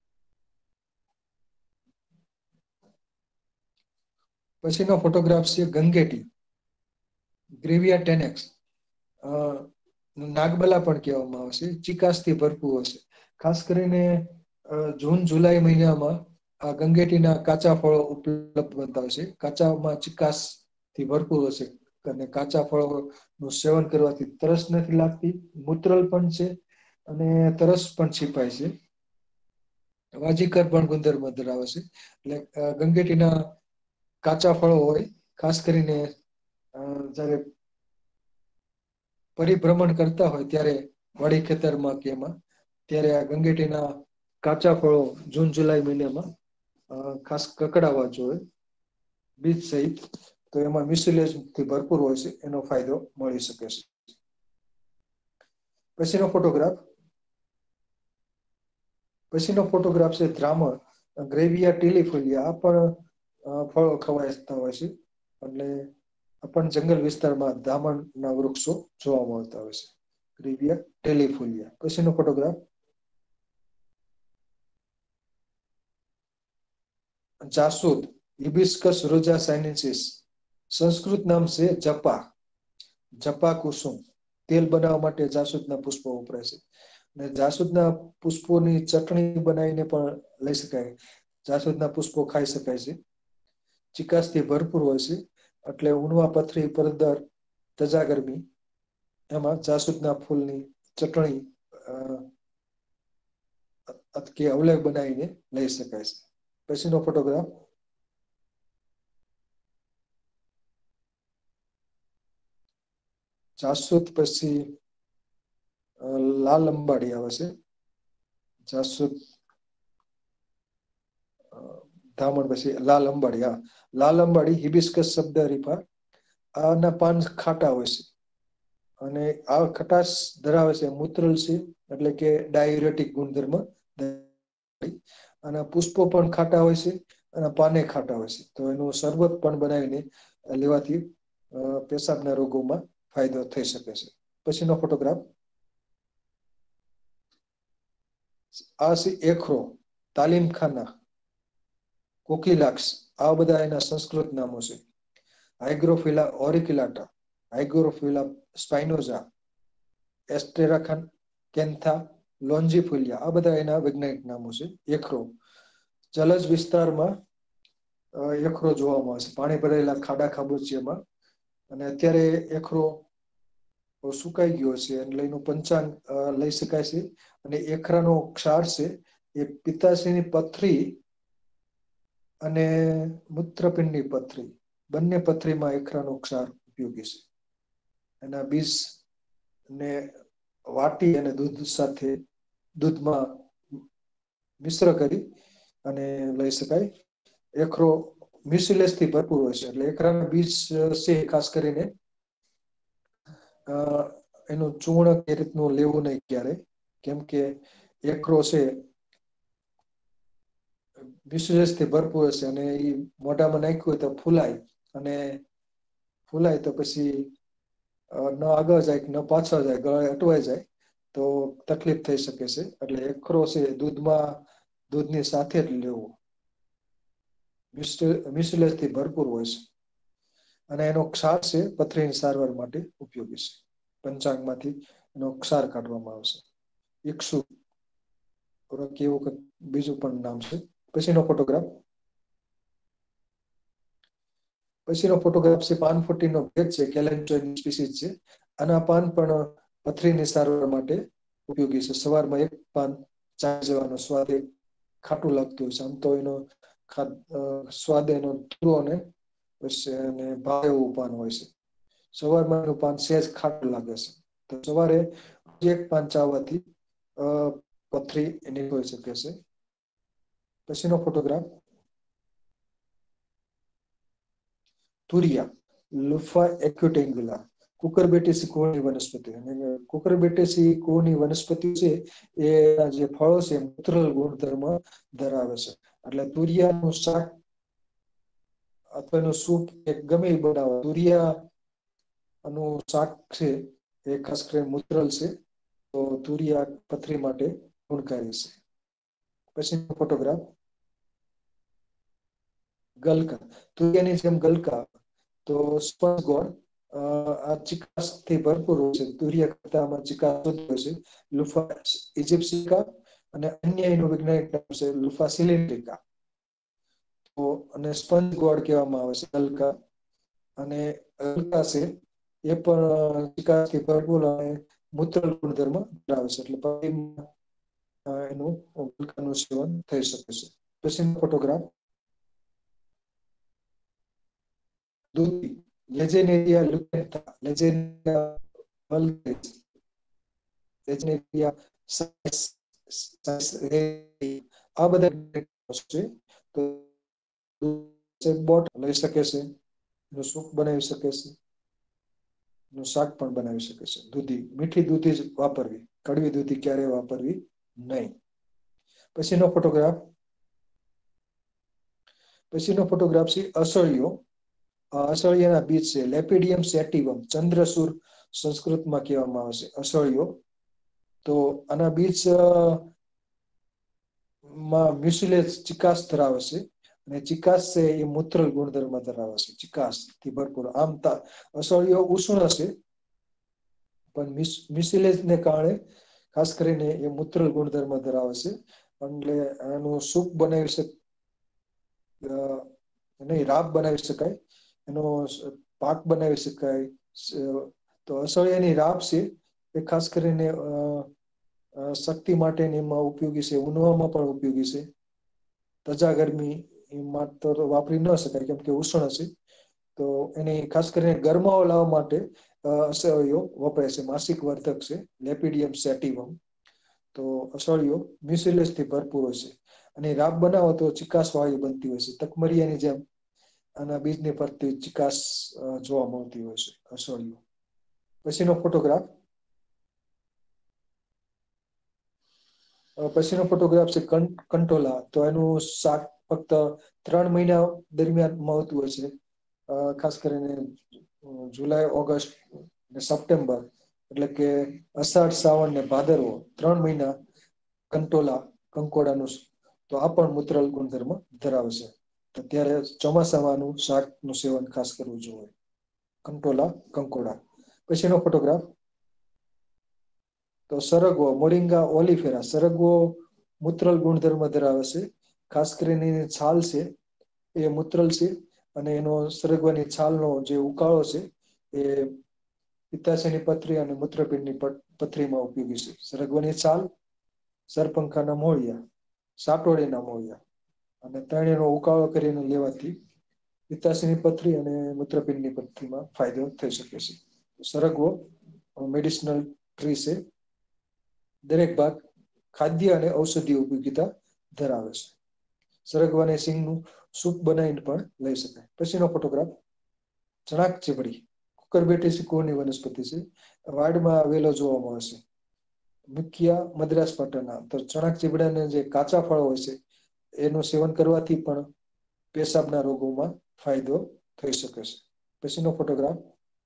પછીનો ફોટોગ્રાફ છે ગંગેટી, ગ્રેવિયા ટેનેક્સ. નાગબલા પણ કહેવામાં આવે છે. ચિકાસથી ભરપૂર હશે. ખાસ કરીને જૂન જુલાઈ મહિનામાં આ ગંગેટીના કાચા ફળો ઉપલબ્ધ બનતા હોય છે. કાચામાં ચિકાસ થી ભરપૂર હોય છે અને કાચા ફળોનું સેવન કરવાથી તરસ નથી લાગતી, મૂત્રલ પણ છે અને તરસ પણ છીપાય છે. વાજીકર પણ ગુણધર્મ ધરાવે છે. એટલે ગંગેટીના કાચા ફળો હોય, ખાસ કરીને જયારે પરિભ્રમણ કરતા હોય ત્યારે વાડી ખેતરમાં કે એમાં ત્યારે આ ગંગેટીના કાચા ફળો જૂન જુલાઈ મહિનામાં ખાસ કકડાવવા જોઈએ બીજ સહિત. તો એમાં મિસલેજથી ભરપૂર હોય છે, એનો ફાયદો મળી શકે છે. પછીનો ફોટોગ્રાફ પછીનો ફોટોગ્રાફ છે દ્રામણ ગ્રેવિયા ટેલિફોલિયા. આ પણ ફળો ખવાતા હોય છે. એટલે આ પણ જંગલ વિસ્તારમાં ધામણના વૃક્ષો જોવા મળતા હોય છે. Grewia tiliifolia. પછીનો ફોટોગ્રાફ જાસૂદ હિબિસ્કસ રોઝા સાઇનેન્સિસ. સંસ્કૃત નામ છે જપા જપા કુસુમ. તેલ બનાવવા માટે જાસૂદના પુષ્પો વપરાય છે. અને જાસૂદના પુષ્પોની ચટણી બનાવીને પણ લઈ શકાય. જાસૂદના પુષ્પો ખાઈ શકાય છે. ચિકાસથી ભરપૂર હોય છે. એટલે ઉણવા પથરી પરદર તજા ગરમી એમાં જાસૂદના ફૂલની ચટણી કે અવલેખ બનાવીને લઈ શકાય છે. પછીનો ફોટોગ્રાફ જાસૂદ પછી લાલ અંબાડી આવે છે. જાસૂદ ધામણ પછી લાલ અંબાડી. હા, લાલ અંબાડી હિબિસ્કસ શબ્દ રીફા. આના પાન ખાટા હોય છે અને આ ખટાશ ધરાવે છે. મૂત્રલ છે એટલે કે ડાયુરેટિક ગુણધર્મ. અને પુષ્પો પણ ખાટા હોય છે અને પાને ખાટા હોય છે. તો એનું શરબત પણ બનાવીને લેવાથી પેશાબના રોગોમાં ફાયદો થઈ શકે છે. પછીનો ફોટોગ્રાફ આ છે એખરો, તાલીમ ખાના, કોકિલાક્સ. આ બધા એના સંસ્કૃત નામો છે. હાઇગ્રોફિલા ઓરિકિલાટા, હાઇગ્રોફિલા સ્પાઇનોઝા, એસ્ટેરાખન કેન્થા, લોન્જીફોલિયા. આ બધા એના વૈજ્ઞાનિક નામો છે. એખરો જલજ વિસ્તારમાં એખરો જોવા મળે છે, પાણી ભરેલા ખાડા ખાબોચિયામાં. અને અત્યારે એખરો સુકાઈ ગયો છે એટલે એનું પંચાંગ લઈ શકાય છે. અને એખરાનો ક્ષાર છે એ પિત્તાશયની પથરી અને મૂત્રપિંડની પથરી બંને પથરીમાં એખરાનો ક્ષાર ઉપયોગી છે. એના બીજ ને વાટી અને દૂધ સાથે દૂધમાં મિશ્ર કરી અને લઈ શકાય. એખરો મ્યુસિલેસ થી ભરપૂર હોય છે. એટલે એખરાના બીજ છે ખાસ કરીને એનું ચૂર્ણ એ રીતનું લેવું નહીં ક્યારે, કેમ કે એખરો છે મ્યુસિલેસથી ભરપૂર હશે અને એ મોઢામાં નાખ્યું હોય તો ફૂલાય અને ફૂલાય તો પછી ન આગળ જાય ન પાછળ જાય, ગળાએ અટવાઈ જાય તો તકલીફ થઈ શકે છે. એટલે એખરો છે દૂધમાં દૂધની સાથે જ લેવો. મ્યુસિલેસથી ભરપૂર હોય છે અને એનો ક્ષાર છે પથરીની સારવાર માટે ઉપયોગી છે. પંચાંગમાંથી એનો ક્ષાર કાઢવામાં આવશે. ઇક્ષુ એવું બીજું પણ નામ છે. પછીનો ફોટોગ્રાફ પછીનો ફોટોગ્રાફ છે પાનફુટીનો ભેદ છે. કેલેન્ચોઇડ સ્પીસીસ છે. આના પાન પણ પથરીની સારવાર માટે ઉપયોગી છે. સવારમાં એક પાન ચા જેવાનો સ્વાદ ખાટું લાગતું હોય છે. આમ તો એનો સ્વાદ એનો ધૂરો અને પછી એને ભાવે એવું પાન હોય છે. સવારમાં એનું પાન સહેજ ખાટું લાગે છે. તો સવારે એક પાન ચાવવાથી પથરી એની હોઈ શકે છે. પછીનો ફોટોગ્રાફ તુરિયા લુફા એક્યુટેન્ગ્યુલા કુકરબેટેસી કુળની વનસ્પતિ. અને કુકરબેટેસી કુળની વનસ્પતિ છે એ જે ફળો છે મૂત્રલ ગુણધર્મ ધરાવે છે. એટલે તુરિયાનું શાક અથવા એનું સૂપ એક ગમે એ બનાવો, તુરિયા નું શાક છે એ ખાસ કરીને મૂત્રલ છે. તો તુરિયા પથરી માટે ગુણકારી છે. પછીનો ફોટોગ્રાફ ગલકા. તુરિયાની જેમ ગલકા તો સ્પર્શ ગોળ આ ચિકાસથી ભરપૂર હોય છે. તુરિયા કરતા આમાં ચિકાસ હોય છે. લુફા ઇજિપ્સિકા અને અન્ય એનું વૈજ્ઞાનિક નામ છે લુફા સિલિન્ડ્રિકા. તો અને સ્પંજ ગોળ કહેવામાં આવે છે હલકા. અને હલકા છે એ પણ ચિકાસથી ભરપૂર અને મૂત્ર ગુણધર્મ ધરાવે છે. એટલે એનું હલકાનું સેવન થઈ શકે છે. પછીનો ફોટોગ્રાફ દૂધી લેજેનેરિયા લ્યુટેન્ટા, લેજેનેરિયા વલ્ગરિસ, લેજેનેરિયા આ બધા છે. તો બોટ લઈ શકે છે, એનું સૂપ બનાવી શકે છે, એનું શાક પણ બનાવી શકે છે. દૂધી મીઠી દૂધી જ વાપરવી, કડવી દૂધી ક્યારેય વાપરવી નહીં. પછીનો ફોટોગ્રાફ પછીનો ફોટોગ્રાફ છે અસળિયો. અસળિયાના બીજ છે લેપિડિયમ સેટિવમ, ચંદ્રસૂર સંસ્કૃતમાં કહેવામાં આવે છે અસળિયો. તો આના બીજ માં મ્યુસિલેજ ચિકાસ ધરાવે છે. અને ચિકાસ છે એ મૂત્રલ ગુણધર્મ ધરાવે છે, ચિકાસ થી ભરપૂર. આમ અસળિયો ઉષ્ણ છે, પણ મ્યુસિલેજ ને કારણે ખાસ કરીને એ મૂત્રલ ગુણધર્મ ધરાવે છે. એટલે એનું સૂપ બનાવી શકે, નહીં રાબ બનાવી શકાય, એનો પાક બનાવી શકાય. તો અસળિયાની રાબ છે એ ખાસ કરીને શક્તિ માટેની એમાં ઉપયોગી છે, ઉનવામાં પણ ઉપયોગી છે. તજા ગરમી એમાં તો વાપરી ન શકાય કેમ કે ઉષ્ણ છે. તો એની ખાસ કરીને ગરમાવો લાવવા માટે અસળિયો વપરાય છે. માસિક વર્ધક છે લેપિડિયમ સેટિવમ. તો અસળિયો મ્યુસિલેજ થી ભરપૂર હોય છે. અને રાબ બનાવો તો ચિકાસ વાળી બનતી હોય છે, તકમરિયાની જેમ આના બીજની ફરતે ચિકાસ જોવા મળતી હોય છે અસળિયો. પછીનો ફોટોગ્રાફ પછીનો ફોટોગ્રાફ છે કંટોલા. તો એનું શાક ફક્ત ત્રણ મહિના દરમિયાન મળતું હોય છે, ખાસ કરીને જુલાઈ, ઓગસ્ટ ને સપ્ટેમ્બર. એટલે કે અષાઢ, શ્રાવણ ને ભાદરવો ત્રણ મહિના કંટોલા કંકોડાનું, તો આ પણ મૂત્રલ ગુણધર્મ ધરાવે છે. અત્યારે ચોમાસામાંનું શાક નું સેવન ખાસ કરવું જોઈએ, કંટોલા કંકોડા. પછીનો ફોટોગ્રાફ તો સરગવો મોરિંગા ઓલિફેરા. સરગવો મૂત્રલ ગુણધર્મ ધરાવે છે. ખાસ કરીને છાલ છે એ મૂત્રલ છે. અને એનો સરગવાની છાલનો જે ઉકાળો છે એ પિત્તાશયની પથરી અને મૂત્રપિંડની પથરીમાં ઉપયોગી છે. સરગવાની છાલ, સરપંખાના મૂળિયા, સાટોળીના મૂળિયા અને ત્રણેયનો ઉકાળો કરીને લેવાથી પિત્તાશયની પથરી અને મૂત્રપિંડની પથરીમાં ફાયદો થઈ શકે છે. સરગવો મેડિસિનલ ટ્રી છે. દરેક ભાગ ખાદ્ય અને ઔષધીય ઉપયોગિતા ધરાવે છે. સરગવાની સિંગનું સૂપ બનાવીને પણ લઈ શકાય. પછીનો ફોટોગ્રાફ ચણાક ચીબડી. કુકરબેટેસી કુળની વનસ્પતિ છે. વાડમાં આવેલો જોવા મળે છે. મુખિયા મદ્રાસ પાટણના. તો ચણાક ચીબડાના જે કાચા ફળો હોય છે એનું સેવન કરવાથી પણ પેશાબના રોગોમાં ફાયદો થઈ શકે છે. પછીનો ફોટોગ્રાફ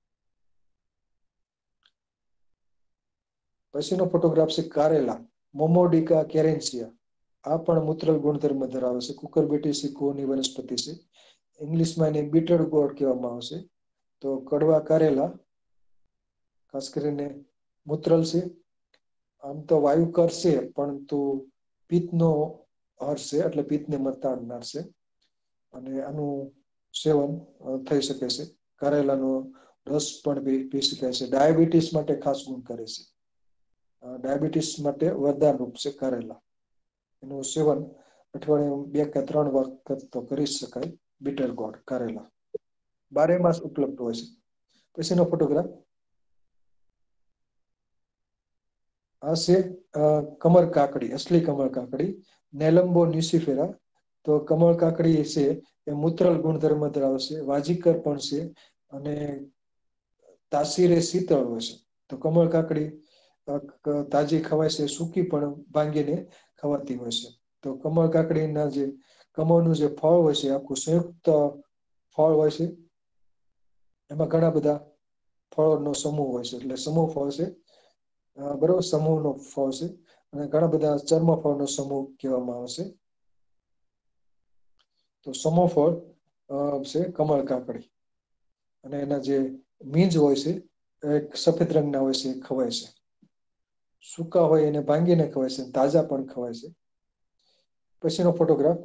પછીનો ફોટોગ્રાફ છે કારેલા, મોમોડિકા કેરેન્સિયા. આ પણ મૂત્રલ ગુણધર્મ ધરાવે છે. કુકરબેટેસી કુળની વનસ્પતિ છે. ઇંગ્લિશમાં એને બીટર ગોર્ડ કહેવામાં આવે છે. તો કડવા કારેલા ખાસ કરીને મૂત્રલ છે. આમ તો વાયુ કરશે પરંતુ પિત્તનો હર છે, એટલે પિત્તને મટાડનાર છે. અને આનું સેવન થઈ શકે છે. કારેલાનો રસ પણ પી શકાય છે. ડાયાબિટીસ માટે ખાસ ગુણ કરે છે. ડાયાબિટીસ માટે વરદાન રૂપ છે કારેલા. એનું સેવન અઠવાડિયામાં બે કે ત્રણ વખત તો કરી શકાય. બીટર ગોર્ડ કારેલા બારે માસ ઉપલબ્ધ હોય છે. પછીનો ફોટોગ્રાફ આ છે કમળ કાકડી, અસલી કમળ કાકડી, નેલમ્બો ન્યુસિફેરા. તો કમળ કાકડી છે એ મૂત્રલ ગુણધર્મ ધરાવે છે. વાજીકર પણ છે અને તાસીરે શીતળ હોય છે. તો કમળ કાકડી તાજી ખવાય છે, સૂકી પણ ભાંગીને ખવાતી હોય છે. તો કમળ કાકડીના જે કમળનું જે ફળ હોય છે આખું સંયુક્ત ફળ હોય છે. એમાં ઘણા બધા ફળોનો સમૂહ હોય છે, એટલે સમૂહ ફળ છે. બરોબર, સમૂહનો ફળ છે અને ઘણા બધા ચર્મ ફળનો સમૂહ કહેવામાં આવે છે. તો સમૂહ ફળ છે કમળ કાકડી. અને એના જે બીજ હોય છે એક સફેદ રંગના હોય છે, એ ખવાય છે. સૂકા હોય એને ભાંગીને ખવાય છે, તાજા પણ ખવાય છે. પછીનો ફોટોગ્રાફ,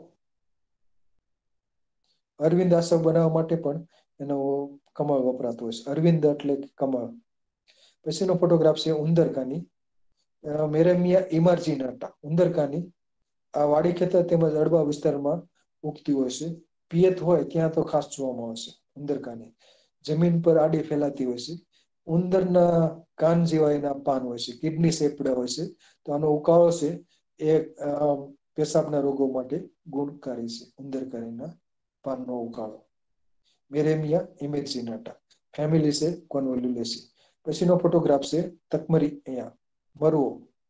અરવિંદ આસન બનાવવા માટે પણ એનો કમળ વપરાતો હોય છે. અરવિંદ એટલે કમળ. પછીનો ફોટોગ્રાફ છે ઉંદરકાની, મેરેમિયા ઇમાર્જિનાટા. ઉંદરકાની આ વાડી ખેતર તેમજ અડબા વિસ્તારમાં ઉગતી હોય છે. પિયત હોય ત્યાં તો ખાસ જોવામાં આવશે ઉંદરકાની. જમીન પર આડી ફેલાતી હોય છે. ઉંદરના કાન જેવા એના પાન હોય છે, કિડની શેપના હોય છે. તો આનો ઉકાળો છે એ પેશાબના રોગો માટે ગુણકારી છે. ઉંદરકાનીના પાનનો ઉકાળો. મેરેમિયા ઇમેજિનાટા. ફેમિલી છે કોન્વોલ્યુલેસી. પછીનો ફોટોગ્રાફ છે તકમરી, અહીંયા મરવો,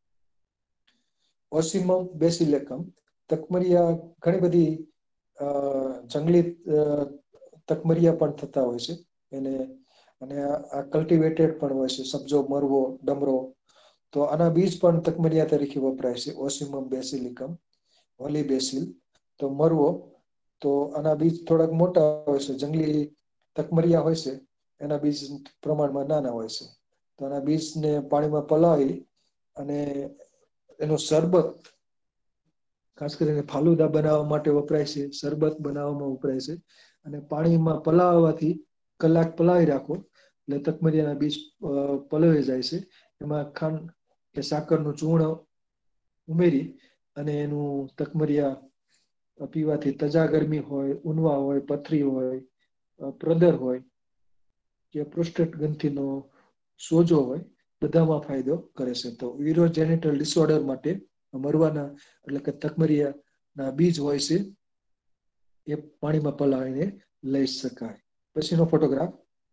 ઓસિમમ બેસિલેકમ. તકમરિયા ઘણી બધી અ જંગલી તકમરિયા પણ થતા હોય છે એને, અને આ કલ્ટિવેટેડ પણ હોય છે. સબ્જો, મરવો, ડમરો. તો આના બીજ પણ તકમરિયા તરીકે વપરાય છે. Ocimum basilicum, holy basil. તો મરવો, તો આના બીજ થોડાક મોટા હોય છે. જંગલી તકમરિયા હોય છે એના બીજ પ્રમાણમાં નાના હોય છે. તો આના બીજને પાણીમાં પલાળી અને એનું શરબત, ખાસ કરીને ફાલુદા બનાવવા માટે વપરાય છે, શરબત બનાવવામાં વપરાય છે. અને પાણીમાં પલાળવાથી કલાક પલાળી રાખો એટલે તકમરિયાના બીજ પલળી જાય છે. એમાં ખાંડ કે સાકરનું ચૂર્ણ ઉમેરી અને એનું તકમરિયા પીવાથી તજા ગરમી હોય, ઉનવા હોય, પથરી હોય, પ્રદર હોય કે પ્રોસ્ટેટ ગ્રંથિનો સોજો હોય, બધામાં ફાયદો કરે છે. તો યુરોજેનિટલ ડિસઓર્ડર માટે મરવાના એટલે કે તકમરિયાના બીજ હોય છે એ પાણીમાં પલાળીને લઈ શકાય. પછીનો ફોટોગ્રાફ,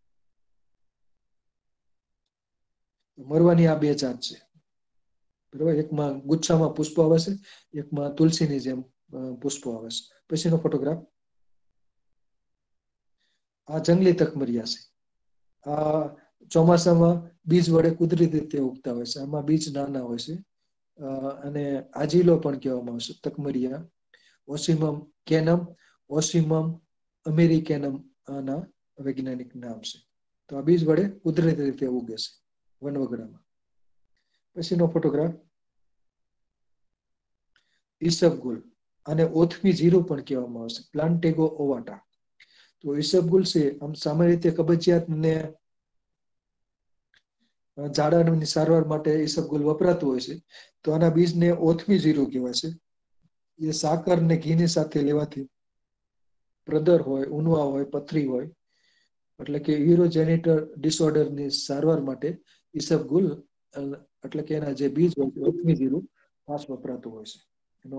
મરવાની આ બે જાત છે. બરોબર, એકમાં ગુચ્છામાં પુષ્પો આવે છે, એકમાં તુલસીની જેમ પુષ્પો આવે છે. પછીનો ફોટોગ્રાફ, આ જંગલી તકમરિયા છે. આ ચોમાસામાં બીજ વડે કુદરતી રીતે ઉગતા હોય છે. આમાં બીજ નાના હોય છે અને આજીલો પણ કહેવામાં આવશે તકમરિયા. ઓસિમમ કેનમ, ઓસિમમ અમેરિકેનમ આના વૈજ્ઞાનિક નામ છે. તો આ બીજ વડે કુદરતી રીતે ઉગે છે વનવગડામાં. પછીનો ફોટોગ્રાફ, ઈસબગુલ, અને ઓથમી જીરું પણ કહેવામાં આવશે, પ્લાન્ટેગો ઓવાટા. તો ઈસબગુલ છે આમ સામાન્ય રીતે કબજિયાત ને ઝાડાની સારવાર માટે ઈસબગુલ વપરાતું હોય છે. તો આના બીજને ઓથમી જીરું કહેવાય છે. એ સાકર ને ઘીની સાથે લેવાથી પ્રદર હોય, ઉનવા હોય, પથરી હોય, એટલે કે યુરોજેનિટલ ડિસઓર્ડરની સારવાર માટે ઈસબગુલ એટલે કે એના જે બીજ હોય ઓથમી જીરું ખાસ વપરાતું હોય છે. એનો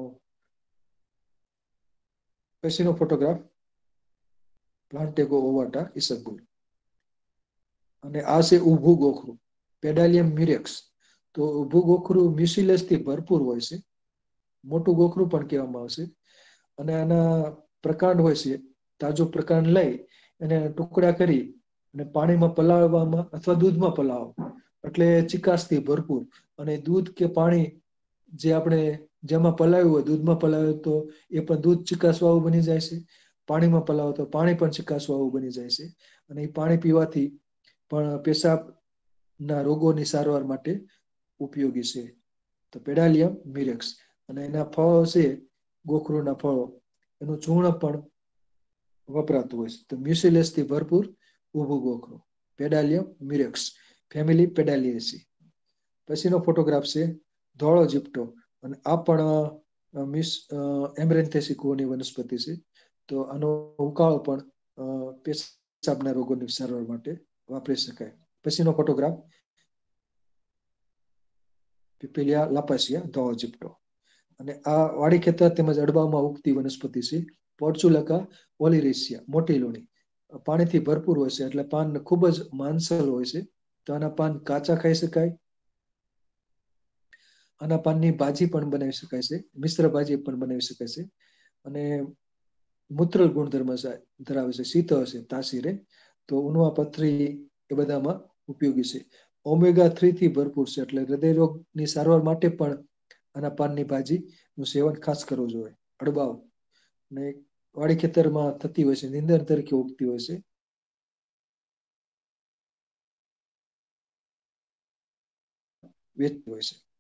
પછીનો ફોટોગ્રાફ, પ્લાન્ટેગો ઓવાટા ઈસબગુલ. અને આ છે ઊભું ગોખરું, પેડાલિયમ મ્યુરેક્સ. તો ઊભું ગોખરું મ્યુસિલસ થી ભરપૂર હોય છે. મોટું ગોખરું પણ કહેવામાં આવશે. અને આના પ્રકાંડ હોય છે, તાજો પ્રકાંડ લઈ એને ટુકડા કરી અને પાણીમાં પલાળવામાં અથવા દૂધમાં પલાળો એટલે ચિકાસથી ભરપૂર. અને દૂધ કે પાણી જે આપણે જેમાં પલાવ્યું હોય, દૂધમાં પલાવ્યું તો એ પણ દૂધ ચીકાસ વાળું બની જાય છે. પાણીમાં પલાવો તો પાણી પણ ચીકાસ વાળું બની જાય છે. અને એ પાણી પીવાથી પણ પેશાબના રોગોની સારવાર માટે ઉપયોગી છે. તો પેડાલિયમ મિરેક્સ. અને એના ફળો છે, ગોખરુના ફળો, એનું ચૂર્ણ પણ વપરાતું હોય છે. તો મ્યુસિલસ થી ભરપૂર ઊભું ગોખરું, પેડાલિયમ મિરેક્સ, ફેમિલી પેડાલિયેસી. પછીનો ફોટોગ્રાફ છે ધોળો જીપટો, અને આ પણ મિસ એમરેન્થેસિકોની વનસ્પતિ છે. તો આનો ઉકાળો પણ પેશાબના રોગોની સારવાર માટે વાપરી શકાય. પછીનો ફોટોગ્રાફ, પીપીલિયા લાપાસિયા, ધોળો જીપટો. અને આ વાડી ખેતર તેમજ અડબામાં ઉગતી વનસ્પતિ છે. પોર્ચુલકા ઓલિરેસિયા, મોટી લૂણી. પાણીથી ભરપૂર હોય છે એટલે પાન ખૂબ જ માંસલ હોય છે. તો આના પાન કાચા ખાઈ શકાય. આના પાનની ભાજી પણ બનાવી શકાય છે, મિશ્ર ભાજી પણ બનાવી શકાય છે. અને મૂત્ર ગુણધર્મ ધરાવે છે, શીતળ છે, તાસીરે. તો ઉનવા, પથરી એ બધામાં ઉપયોગી છે. ઓમેગા થ્રી થી ભરપૂર છે એટલે હૃદયરોગની સારવાર માટે પણ આના પાનની ભાજી નું સેવન ખાસ કરવું જોઈએ. અડબાઓ ને વાડી ખેતરમાં થતી હોય છે, નીંદર તરીકે ઉગતી હોય છે. વેચતું હોય છે.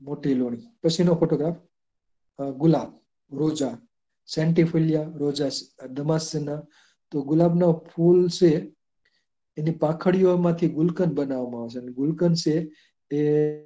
મોટી લોણી. પછીનો ફોટોગ્રાફ ગુલાબ, રોજા, સેન્ટિફિલિયા રોજા દમાસના. તો ગુલાબના ફૂલ છે એની પાંખડીઓમાંથી ગુલકંદ બનાવવામાં આવે છે અને ગુલકંદ છે એ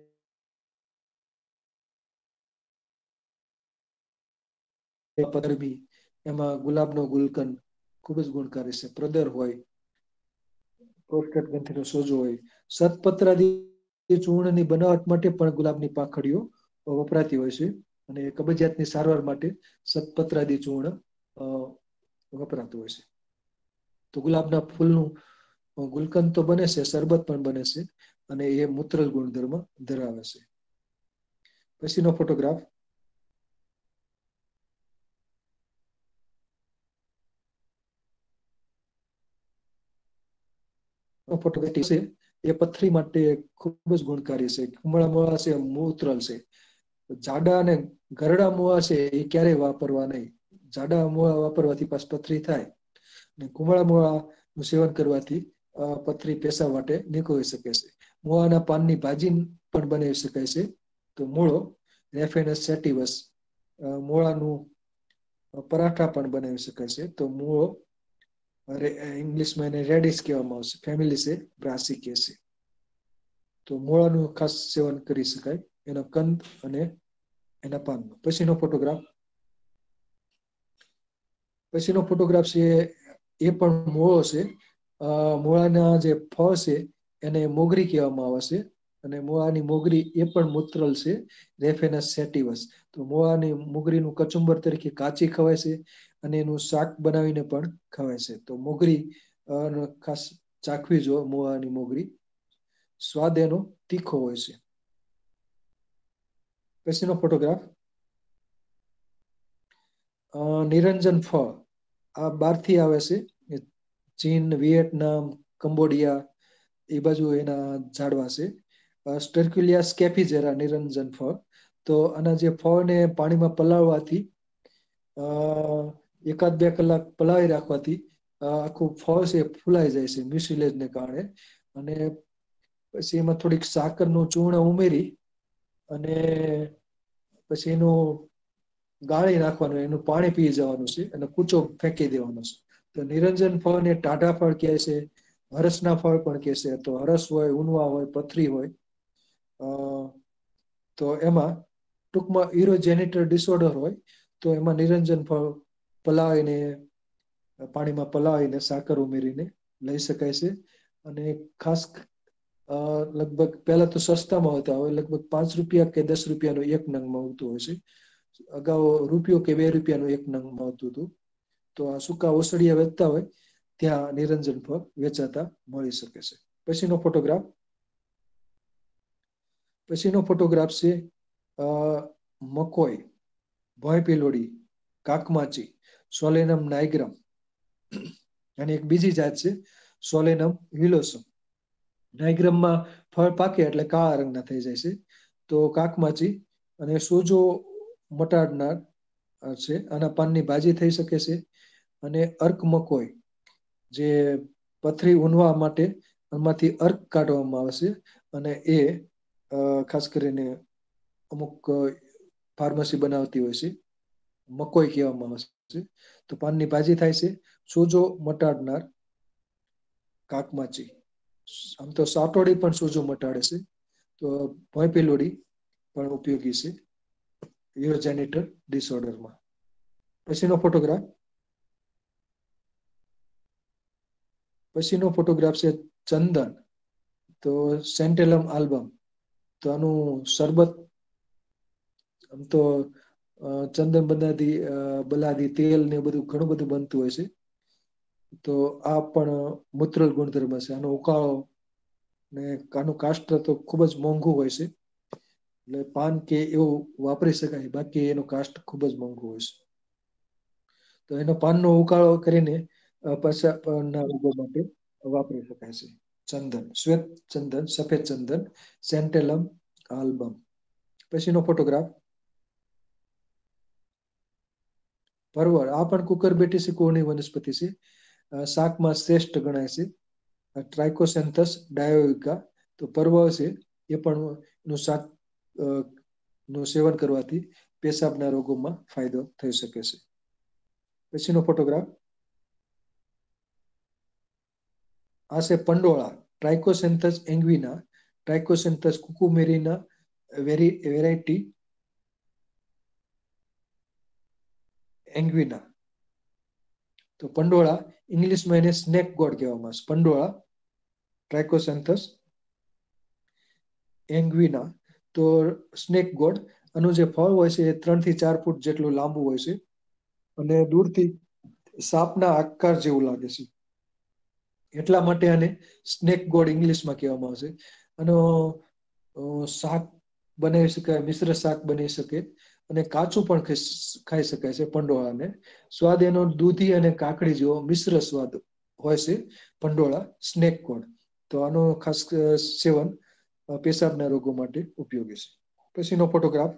પદરબી એમાં ગુલાબનો ગુલકંદ ખૂબ જ ગુણકારી છે. પ્રદર હોય, પ્રોસ્ટેટ ગ્રંથિનો સોજો હોય. સતપત્રાદી ચૂર્ણની બનાવટ માટે પણ ગુલાબની પાંખડીઓ વપરાતી હોય છે અને કબજિયાતની સારવાર માટે સતપત્રાદી ચૂર્ણ વપરાતું હોય છે. તો ગુલાબના ફૂલનું ગુલકંદ તો બને છે, શરબત પણ બને છે અને એ મૂત્રલ ગુણધર્મ ધરાવે છે. પછીનો ફોટોગ્રાફ ફોટોગ્રાફ છે એ પથરી માટે ખૂબ જ ગુણકારી છે. કુમળા મોળા છે મૂત્રલ છે. જાડા અને ગરડા મોળા છે એ ક્યારેય વાપરવા નહીં. જાડા મોળા વાપરવાથી પાછ પથરી થાય અને કુમળા મોળા નું સેવન કરવાથી પથરી પેશાબ માટે નીકળી શકે છે. મોળાના પાનની ભાજી પણ બનાવી શકાય છે. તો મૂળો રેફેનસ સેટિવસ મોળાનું પરાઠા પણ બનાવી શકાય છે. તો મૂળો ઇંગ્લિશમાં એને રેડિશ કહેવામાં આવશે. ફેમિલી છે બ્રાસિકેસી. તો મૂળાનું ખાસ સેવન કરી શકાય, એના કંદ અને એના પાન. પછીનો ફોટોગ્રાફ પછીનો ફોટોગ્રાફ છે એ પણ મૂળો છે. મૂળાના જે ફળ છે એને મોગરી કહેવામાં આવે છે અને મૂળાની મોગરી એ પણ મૂત્રલ છે, રેફેનસ સેટિવસ. તો મૂળાની મોગરીનું કચુંબર તરીકે કાચી ખવાય છે અને એનું શાક બનાવીને પણ ખવાય છે. તો મોગરી ખાસ ચાખવી જો મૂળાની મોગરી. સ્વાદ એનો તીખો હોય છે. પછીનો ફોટોગ્રાફ નિરંજન ફળ. આ બહારથી આવે છે. ચીન, વિયેટનામ, કંબોડિયા એ બાજુ એના ઝાડવા છે. સ્ટર્ક્યુલિયા સ્કેફિઝેરા નિરંજન ફળ. તો આના જે ફળને પાણીમાં પલાળવાથી એકાદ બે કલાક પલાળી રાખવાથી આખું ફળ છે ફૂલાઈ જાય છે મ્યુસિલેજને કારણે. અને પછી એમાં થોડીક સાકરનું ચૂર્ણ ઉમેરી અને પછી એનું ગાળી નાખવાનું, એનું પાણી પી જવાનું છે અને કૂચો ફેંકી દેવાનો છે. તો નિરંજન ફળ ને ટાઢા ફળ કહે છે, હરસના ફળ પણ કહે છે. તો હરસ હોય, ઉનવા હોય, પથરી હોય તો એમાં ટૂંકમાં યુરોજેનિટલ ડિસઓર્ડર હોય તો એમાં નિરંજન ફળ પલાળીને પાણીમાં પલાળીને સાકર ઉમેરીને લઈ શકાય છે. અને ખાસ લગભગ પહેલા તો સસ્તામાં આવતા, હવે લગભગ પાંચ રૂપિયા કે દસ રૂપિયાનો એક નંગ મળતું હોય છે. અગાઉ રૂપિયો કે બે રૂપિયાનું એક નંગ મળતું હતું. તો આ સૂકા ઓસડિયા વેચતા હોય ત્યાં નિરંજન ફળ વેચાતા મળી શકે છે. પછીનો ફોટોગ્રાફ પછીનો ફોટોગ્રાફ છે મકોઈ, ભોંય પિલોડી, કાકમાચી, સોલેનમ નાઇગ્રમ અને એક બીજી જાત છે સોલેનમ વિલોસમ. નાઇગ્રમમાં ફળ પાકે એટલે કાળા રંગના થઈ જાય છે. તો કાકમાચી અને સોજો મટાડનાર છે. આના પાનની ભાજી થઈ શકે છે. અને અર્ક મકોઈ જે પથરી ઉનવા માટે એમાંથી અર્ક કાઢવામાં આવે છે અને એ ખાસ કરીને અમુક ફાર્મસી બનાવતી હોય છે, મકોઈ કહેવામાં આવે છે. તો પાનની ભાજી થાય છે. સોજો મટાડનાર કાકમાચી. આમ તો સાટોડી પણ સોજો મટાડે છે. તો ભોંય પિલોડી પણ ઉપયોગી છે યુરોજેનિટલ ડિસઓર્ડરમાં. પછીનો ફોટોગ્રાફ પછીનો ફોટોગ્રાફ છે ચંદન. તો સેન્ટેલમ આલ્બમ. તો આનું શરબત આમ તો ચંદન બદાદી બલાદી તેલ ને બધું ઘણું બધું બનતું હોય છે. તો આ પણ મૂત્રલ ગુણધર્મ છે. આનો ઉકાળો ને આનું કાષ્ટ તો ખૂબ જ મોંઘું હોય છે. એટલે પાન કે એવું વાપરી શકાય, બાકી એનું કાષ્ટ ખૂબ જ મોંઘું હોય છે. તો એનો પાનનો ઉકાળો કરીને પેશાબના રોગો માટે વાપરી શકાય છે. ચંદન, શ્વેત ચંદન, સફેદ ચંદન, સેન્ટેલમ આલ્બમ. પછીનો ફોટોગ્રાફ પરવળ. આ પણ કુકરબેટેસી કુળની વનસ્પતિ છે. શાકમાં શ્રેષ્ઠ ગણાય છે. ટ્રાઇકોસેન્થસ ડાયોઇકા. તો પરવળ છે એ પણ નું શાક નું સેવન કરવાથી પેશાબના રોગોમાં ફાયદો થઈ શકે છે. પછીનો ફોટોગ્રાફ આ છે પંડોળા, ટ્રાઇકોસેન્થસ એંગ્વિના, ટ્રાઇકોસેન્થસ કુકુમેરીના વેરી વેરાયટી એંગ્વિના. તો પંડોળા ઇંગ્લિશમાં એને સ્નેક ગોડ કહેવામાં આવે છે. પંડોળા ટ્રાઇકોસેન્થસ એંગ્વિના, તો સ્નેક ગોડ. આનું જે ફળ હોય છે એ ત્રણ થી ચાર ફૂટ જેટલું લાંબુ હોય છે અને દૂરથી સાપના આકાર જેવું લાગે છે. એટલા માટે આને સ્નેક ગોડ ઇંગ્લિશમાં કહેવામાં આવે છે. આનો શાક બનાવી શકાય, મિશ્ર શાક બની શકે અને કાચું પણ ખાઈ શકાય છે પંડોળાને. સ્વાદ એનો દૂધી અને કાકડી જેવો મિશ્ર સ્વાદ હોય છે પંડોળા સ્નેક ગોડ. તો આનો ખાસ સેવન પેશાબના રોગો માટે ઉપયોગી છે. પછીનો ફોટોગ્રાફ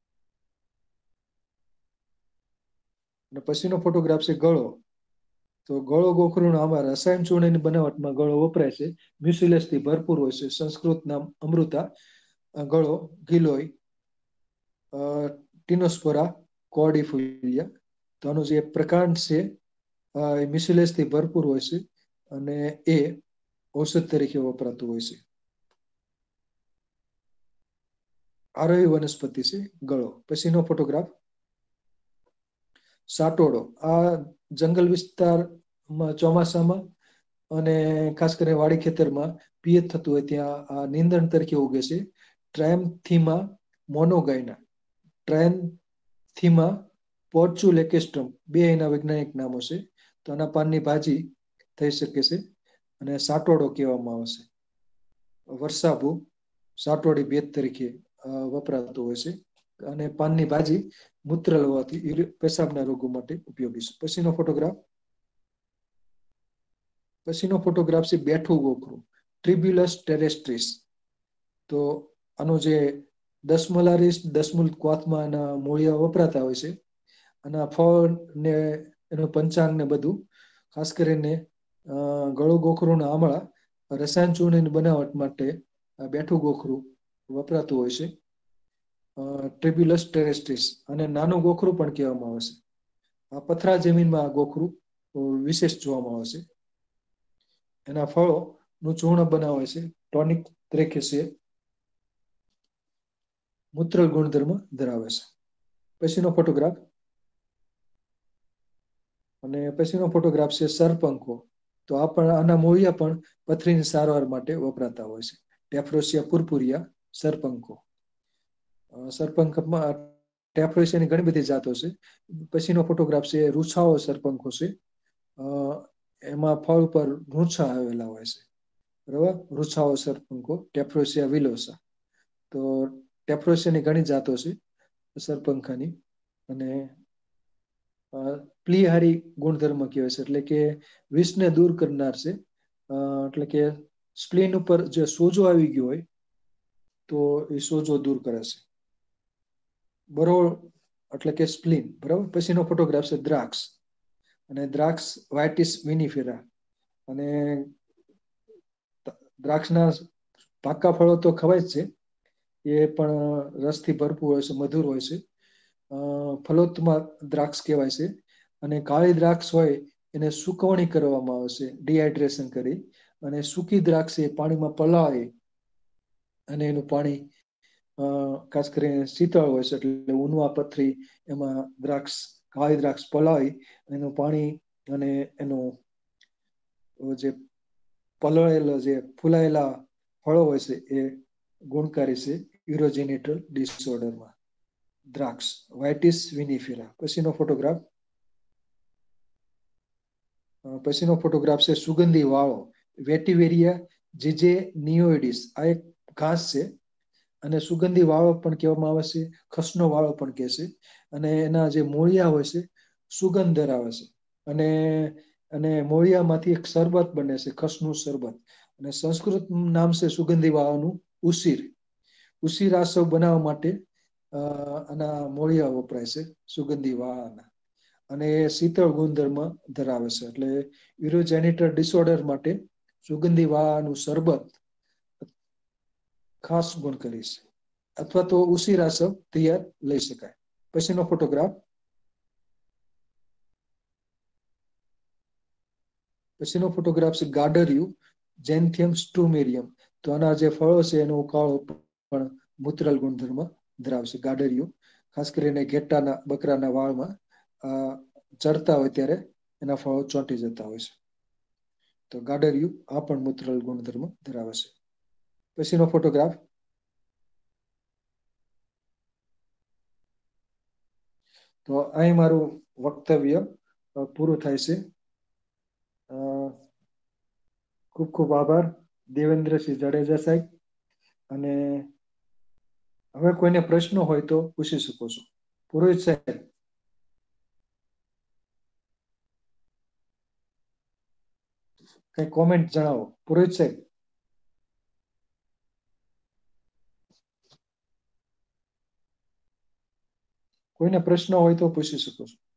અને પછીનો ફોટોગ્રાફ છે ગળો. તો ગળો ગોખરુનો આમાં રસાયણ ચૂર્ણની બનાવટમાં ગળો વપરાય છે. મ્યુસિલસ થી ભરપૂર હોય છે. સંસ્કૃત નામ અમૃતા, ગળો, ગિલોય, ટીનોસ્પોરા, કોર્ડિફોલિયા. તો આનું જે પ્રકાંડ છે એ મ્યુસિલસ થી ભરપૂર હોય છે અને એ ઔષધ તરીકે વપરાતું હોય છે. આરોહી વનસ્પતિ છે ગળો. પછીનો ફોટોગ્રાફ સાટોડો. આ જંગલ વિસ્તારમાં ચોમાસામાં અને ખાસ કરીને વાડી ખેતરમાં પિયત થતું હોય ત્યાં આ નીંદણ તરીકે ઉગે છે. ટ્રાયમ્થીમા મોનોગાયના, ટ્રાયમ્થીમા પોર્ચ્યુલેકેસ્ટ્રમ, બે એના વૈજ્ઞાનિક નામો છે. તો આના પાનની ભાજી થઈ શકે છે અને સાટોડો કહેવામાં આવે છે. વર્ષાભુ સાટોડી ભેદ તરીકે વપરાતું હોય છે અને પાનની ભાજી મૂત્ર લેવાથી પેશાબના રોગો માટે ઉપયોગી છે. પછીનો ફોટોગ્રાફ પછીનો ફોટોગ્રાફ છે બેઠું ગોખરું, ટ્રિબ્યુલસ ટેરેસ્ટ્રીસ. તો આનું જે દસમલારીસ દસમૂલ ક્વાથમાં એના મૂળિયા વપરાતા હોય છે. આના ફળ ને એનું પંચાંગ ને બધું ખાસ કરીને ગળું ગોખરુના આમળા રસાયણ ચૂર્ણની બનાવટ માટે બેઠું ગોખરું વપરાતું હોય છે. ટ્રિબ્યુલસ ટેરેસ્ટ્રીસ અને નાનું ગોખરું પણ કહેવામાં આવે છે. આ પથરા જમીનમાં આ ગોખરું વિશેષ જોવામાં આવે છે. એના ફળો નું ચૂર્ણ બનાવે છે. ટોનિક તરીકે છે, મૂત્ર ગુણધર્મ ધરાવે છે. પછીનો ફોટોગ્રાફ અને પછીનો ફોટોગ્રાફ છે સરપંખો. તો આ પણ આના મૂળિયા પણ પથરીની સારવાર માટે વપરાતા હોય છે. ટેફ્રોસિયા પુરપુરિયા, સરપંખો. સરપંખમાં ટેફ્રોસિયાની ઘણી બધી જાતો છે. પછીનો ફોટોગ્રાફ છે રૂછાઓ સરપંખો છે. એમાં ફળ પર રૂછા આવેલા હોય છે. બરાબર, રૂછાઓ સરપંખો, ટેફ્રોસિયા વિલોસા. તો ટેફ્રોસિયાની ઘણી જાતો છે સરપંખાની અને પ્લિહારી ગુણધર્મ કહેવાય છે. એટલે કે વિષને દૂર કરનાર છે. એટલે કે સ્પ્લીન ઉપર જે સોજો આવી ગયો હોય તો એ સોજો દૂર કરે છે. બરોળ એટલે કે સ્પ્લીન. બરાબર. પછીનો ફોટોગ્રાફ છે દ્રાક્ષ અને દ્રાક્ષ વાઇટિસ વિનિફેરા. અને દ્રાક્ષના પાકા ફળો તો ખવાય જ છે. એ પણ રસથી ભરપૂર હોય છે, મધુર હોય છે. ફલોત્તમાં દ્રાક્ષ કહેવાય છે. અને કાળી દ્રાક્ષ હોય એને સુકવણી કરવામાં આવે છે ડિહાઇડ્રેશન કરી. અને સૂકી દ્રાક્ષ એ પાણીમાં પલાળી અને એનું પાણી ખાસ કરીને શીતળ હોય છે. એટલે ઉનવા પથરી એમાં દ્રાક્ષ કાળી દ્રાક્ષ પલાળી એનું પાણી અને એનું જે પલળેલો જે ફૂલાયેલા ફળો હોય છે એ ગુણકારી છે યુરોજેનિટલ ડિસઓર્ડરમાં. દ્રાક્ષ વાઇટિસ વિનિફેરા. પછીનો ફોટોગ્રાફ પછીનો ફોટોગ્રાફ છે સુગંધી વાળો, વેટિવેરિયા જીજે નિયોઇડિસ. આ એક ઘાસ છે અને સુગંધી વાળો પણ કહેવામાં આવે છે, ખસનો વાળો પણ કહે છે. અને એના જે મૂળિયા હોય છે સુગંધ ધરાવે છે અને અને મૂળિયામાંથી એક શરબત બને છે, ખસનું શરબત. અને સંસ્કૃત નામ છે સુગંધી વાળાનું ઉસીર. ઉસીર આસવ બનાવવા માટે આના મૂળિયા વપરાય છે સુગંધી વાળાના. અને એ શીતળ ગુણધર્મ ધરાવે છે. એટલે યુરોજેનિટલ ડિસઓર્ડર માટે સુગંધી વાળાનું શરબત ખાસ ગુણકારી છે. અથવા તો ઉસી રાસવ તૈયાર લઈ શકાય. પછીનો ફોટોગ્રાફ પછીનો ફોટોગ્રાફ છે ગાડરિયું જેન્થિયમ સ્ટ્રુમેરિયમ. તો આના જે ફળો છે એનો ઉકાળો પણ મૂત્રલ ગુણધર્મ ધરાવશે. ગાડરિયું ખાસ કરીને ઘેટાના બકરાના વાળમાં ચરતા હોય ત્યારે એના ફળો ચોંટી જતા હોય છે. તો ગાડરિયું આ પણ મૂત્રલ ગુણધર્મ ધરાવે છે. પછીનો ફોટોગ્રાફ તો અહીં મારું વક્તવ્ય પૂરું થાય છે. ખૂબ ખૂબ આભાર દેવેન્દ્રસિંહ જાડેજા સાહેબ. અને હવે કોઈને પ્રશ્નો હોય તો પૂછી શકો છો. પુરોહિત સાહેબ, કઈ કોમેન્ટ જણાવો. પુરોહિત સાહેબ, કોઈને પ્રશ્ન હોય તો પૂછી શકો છો.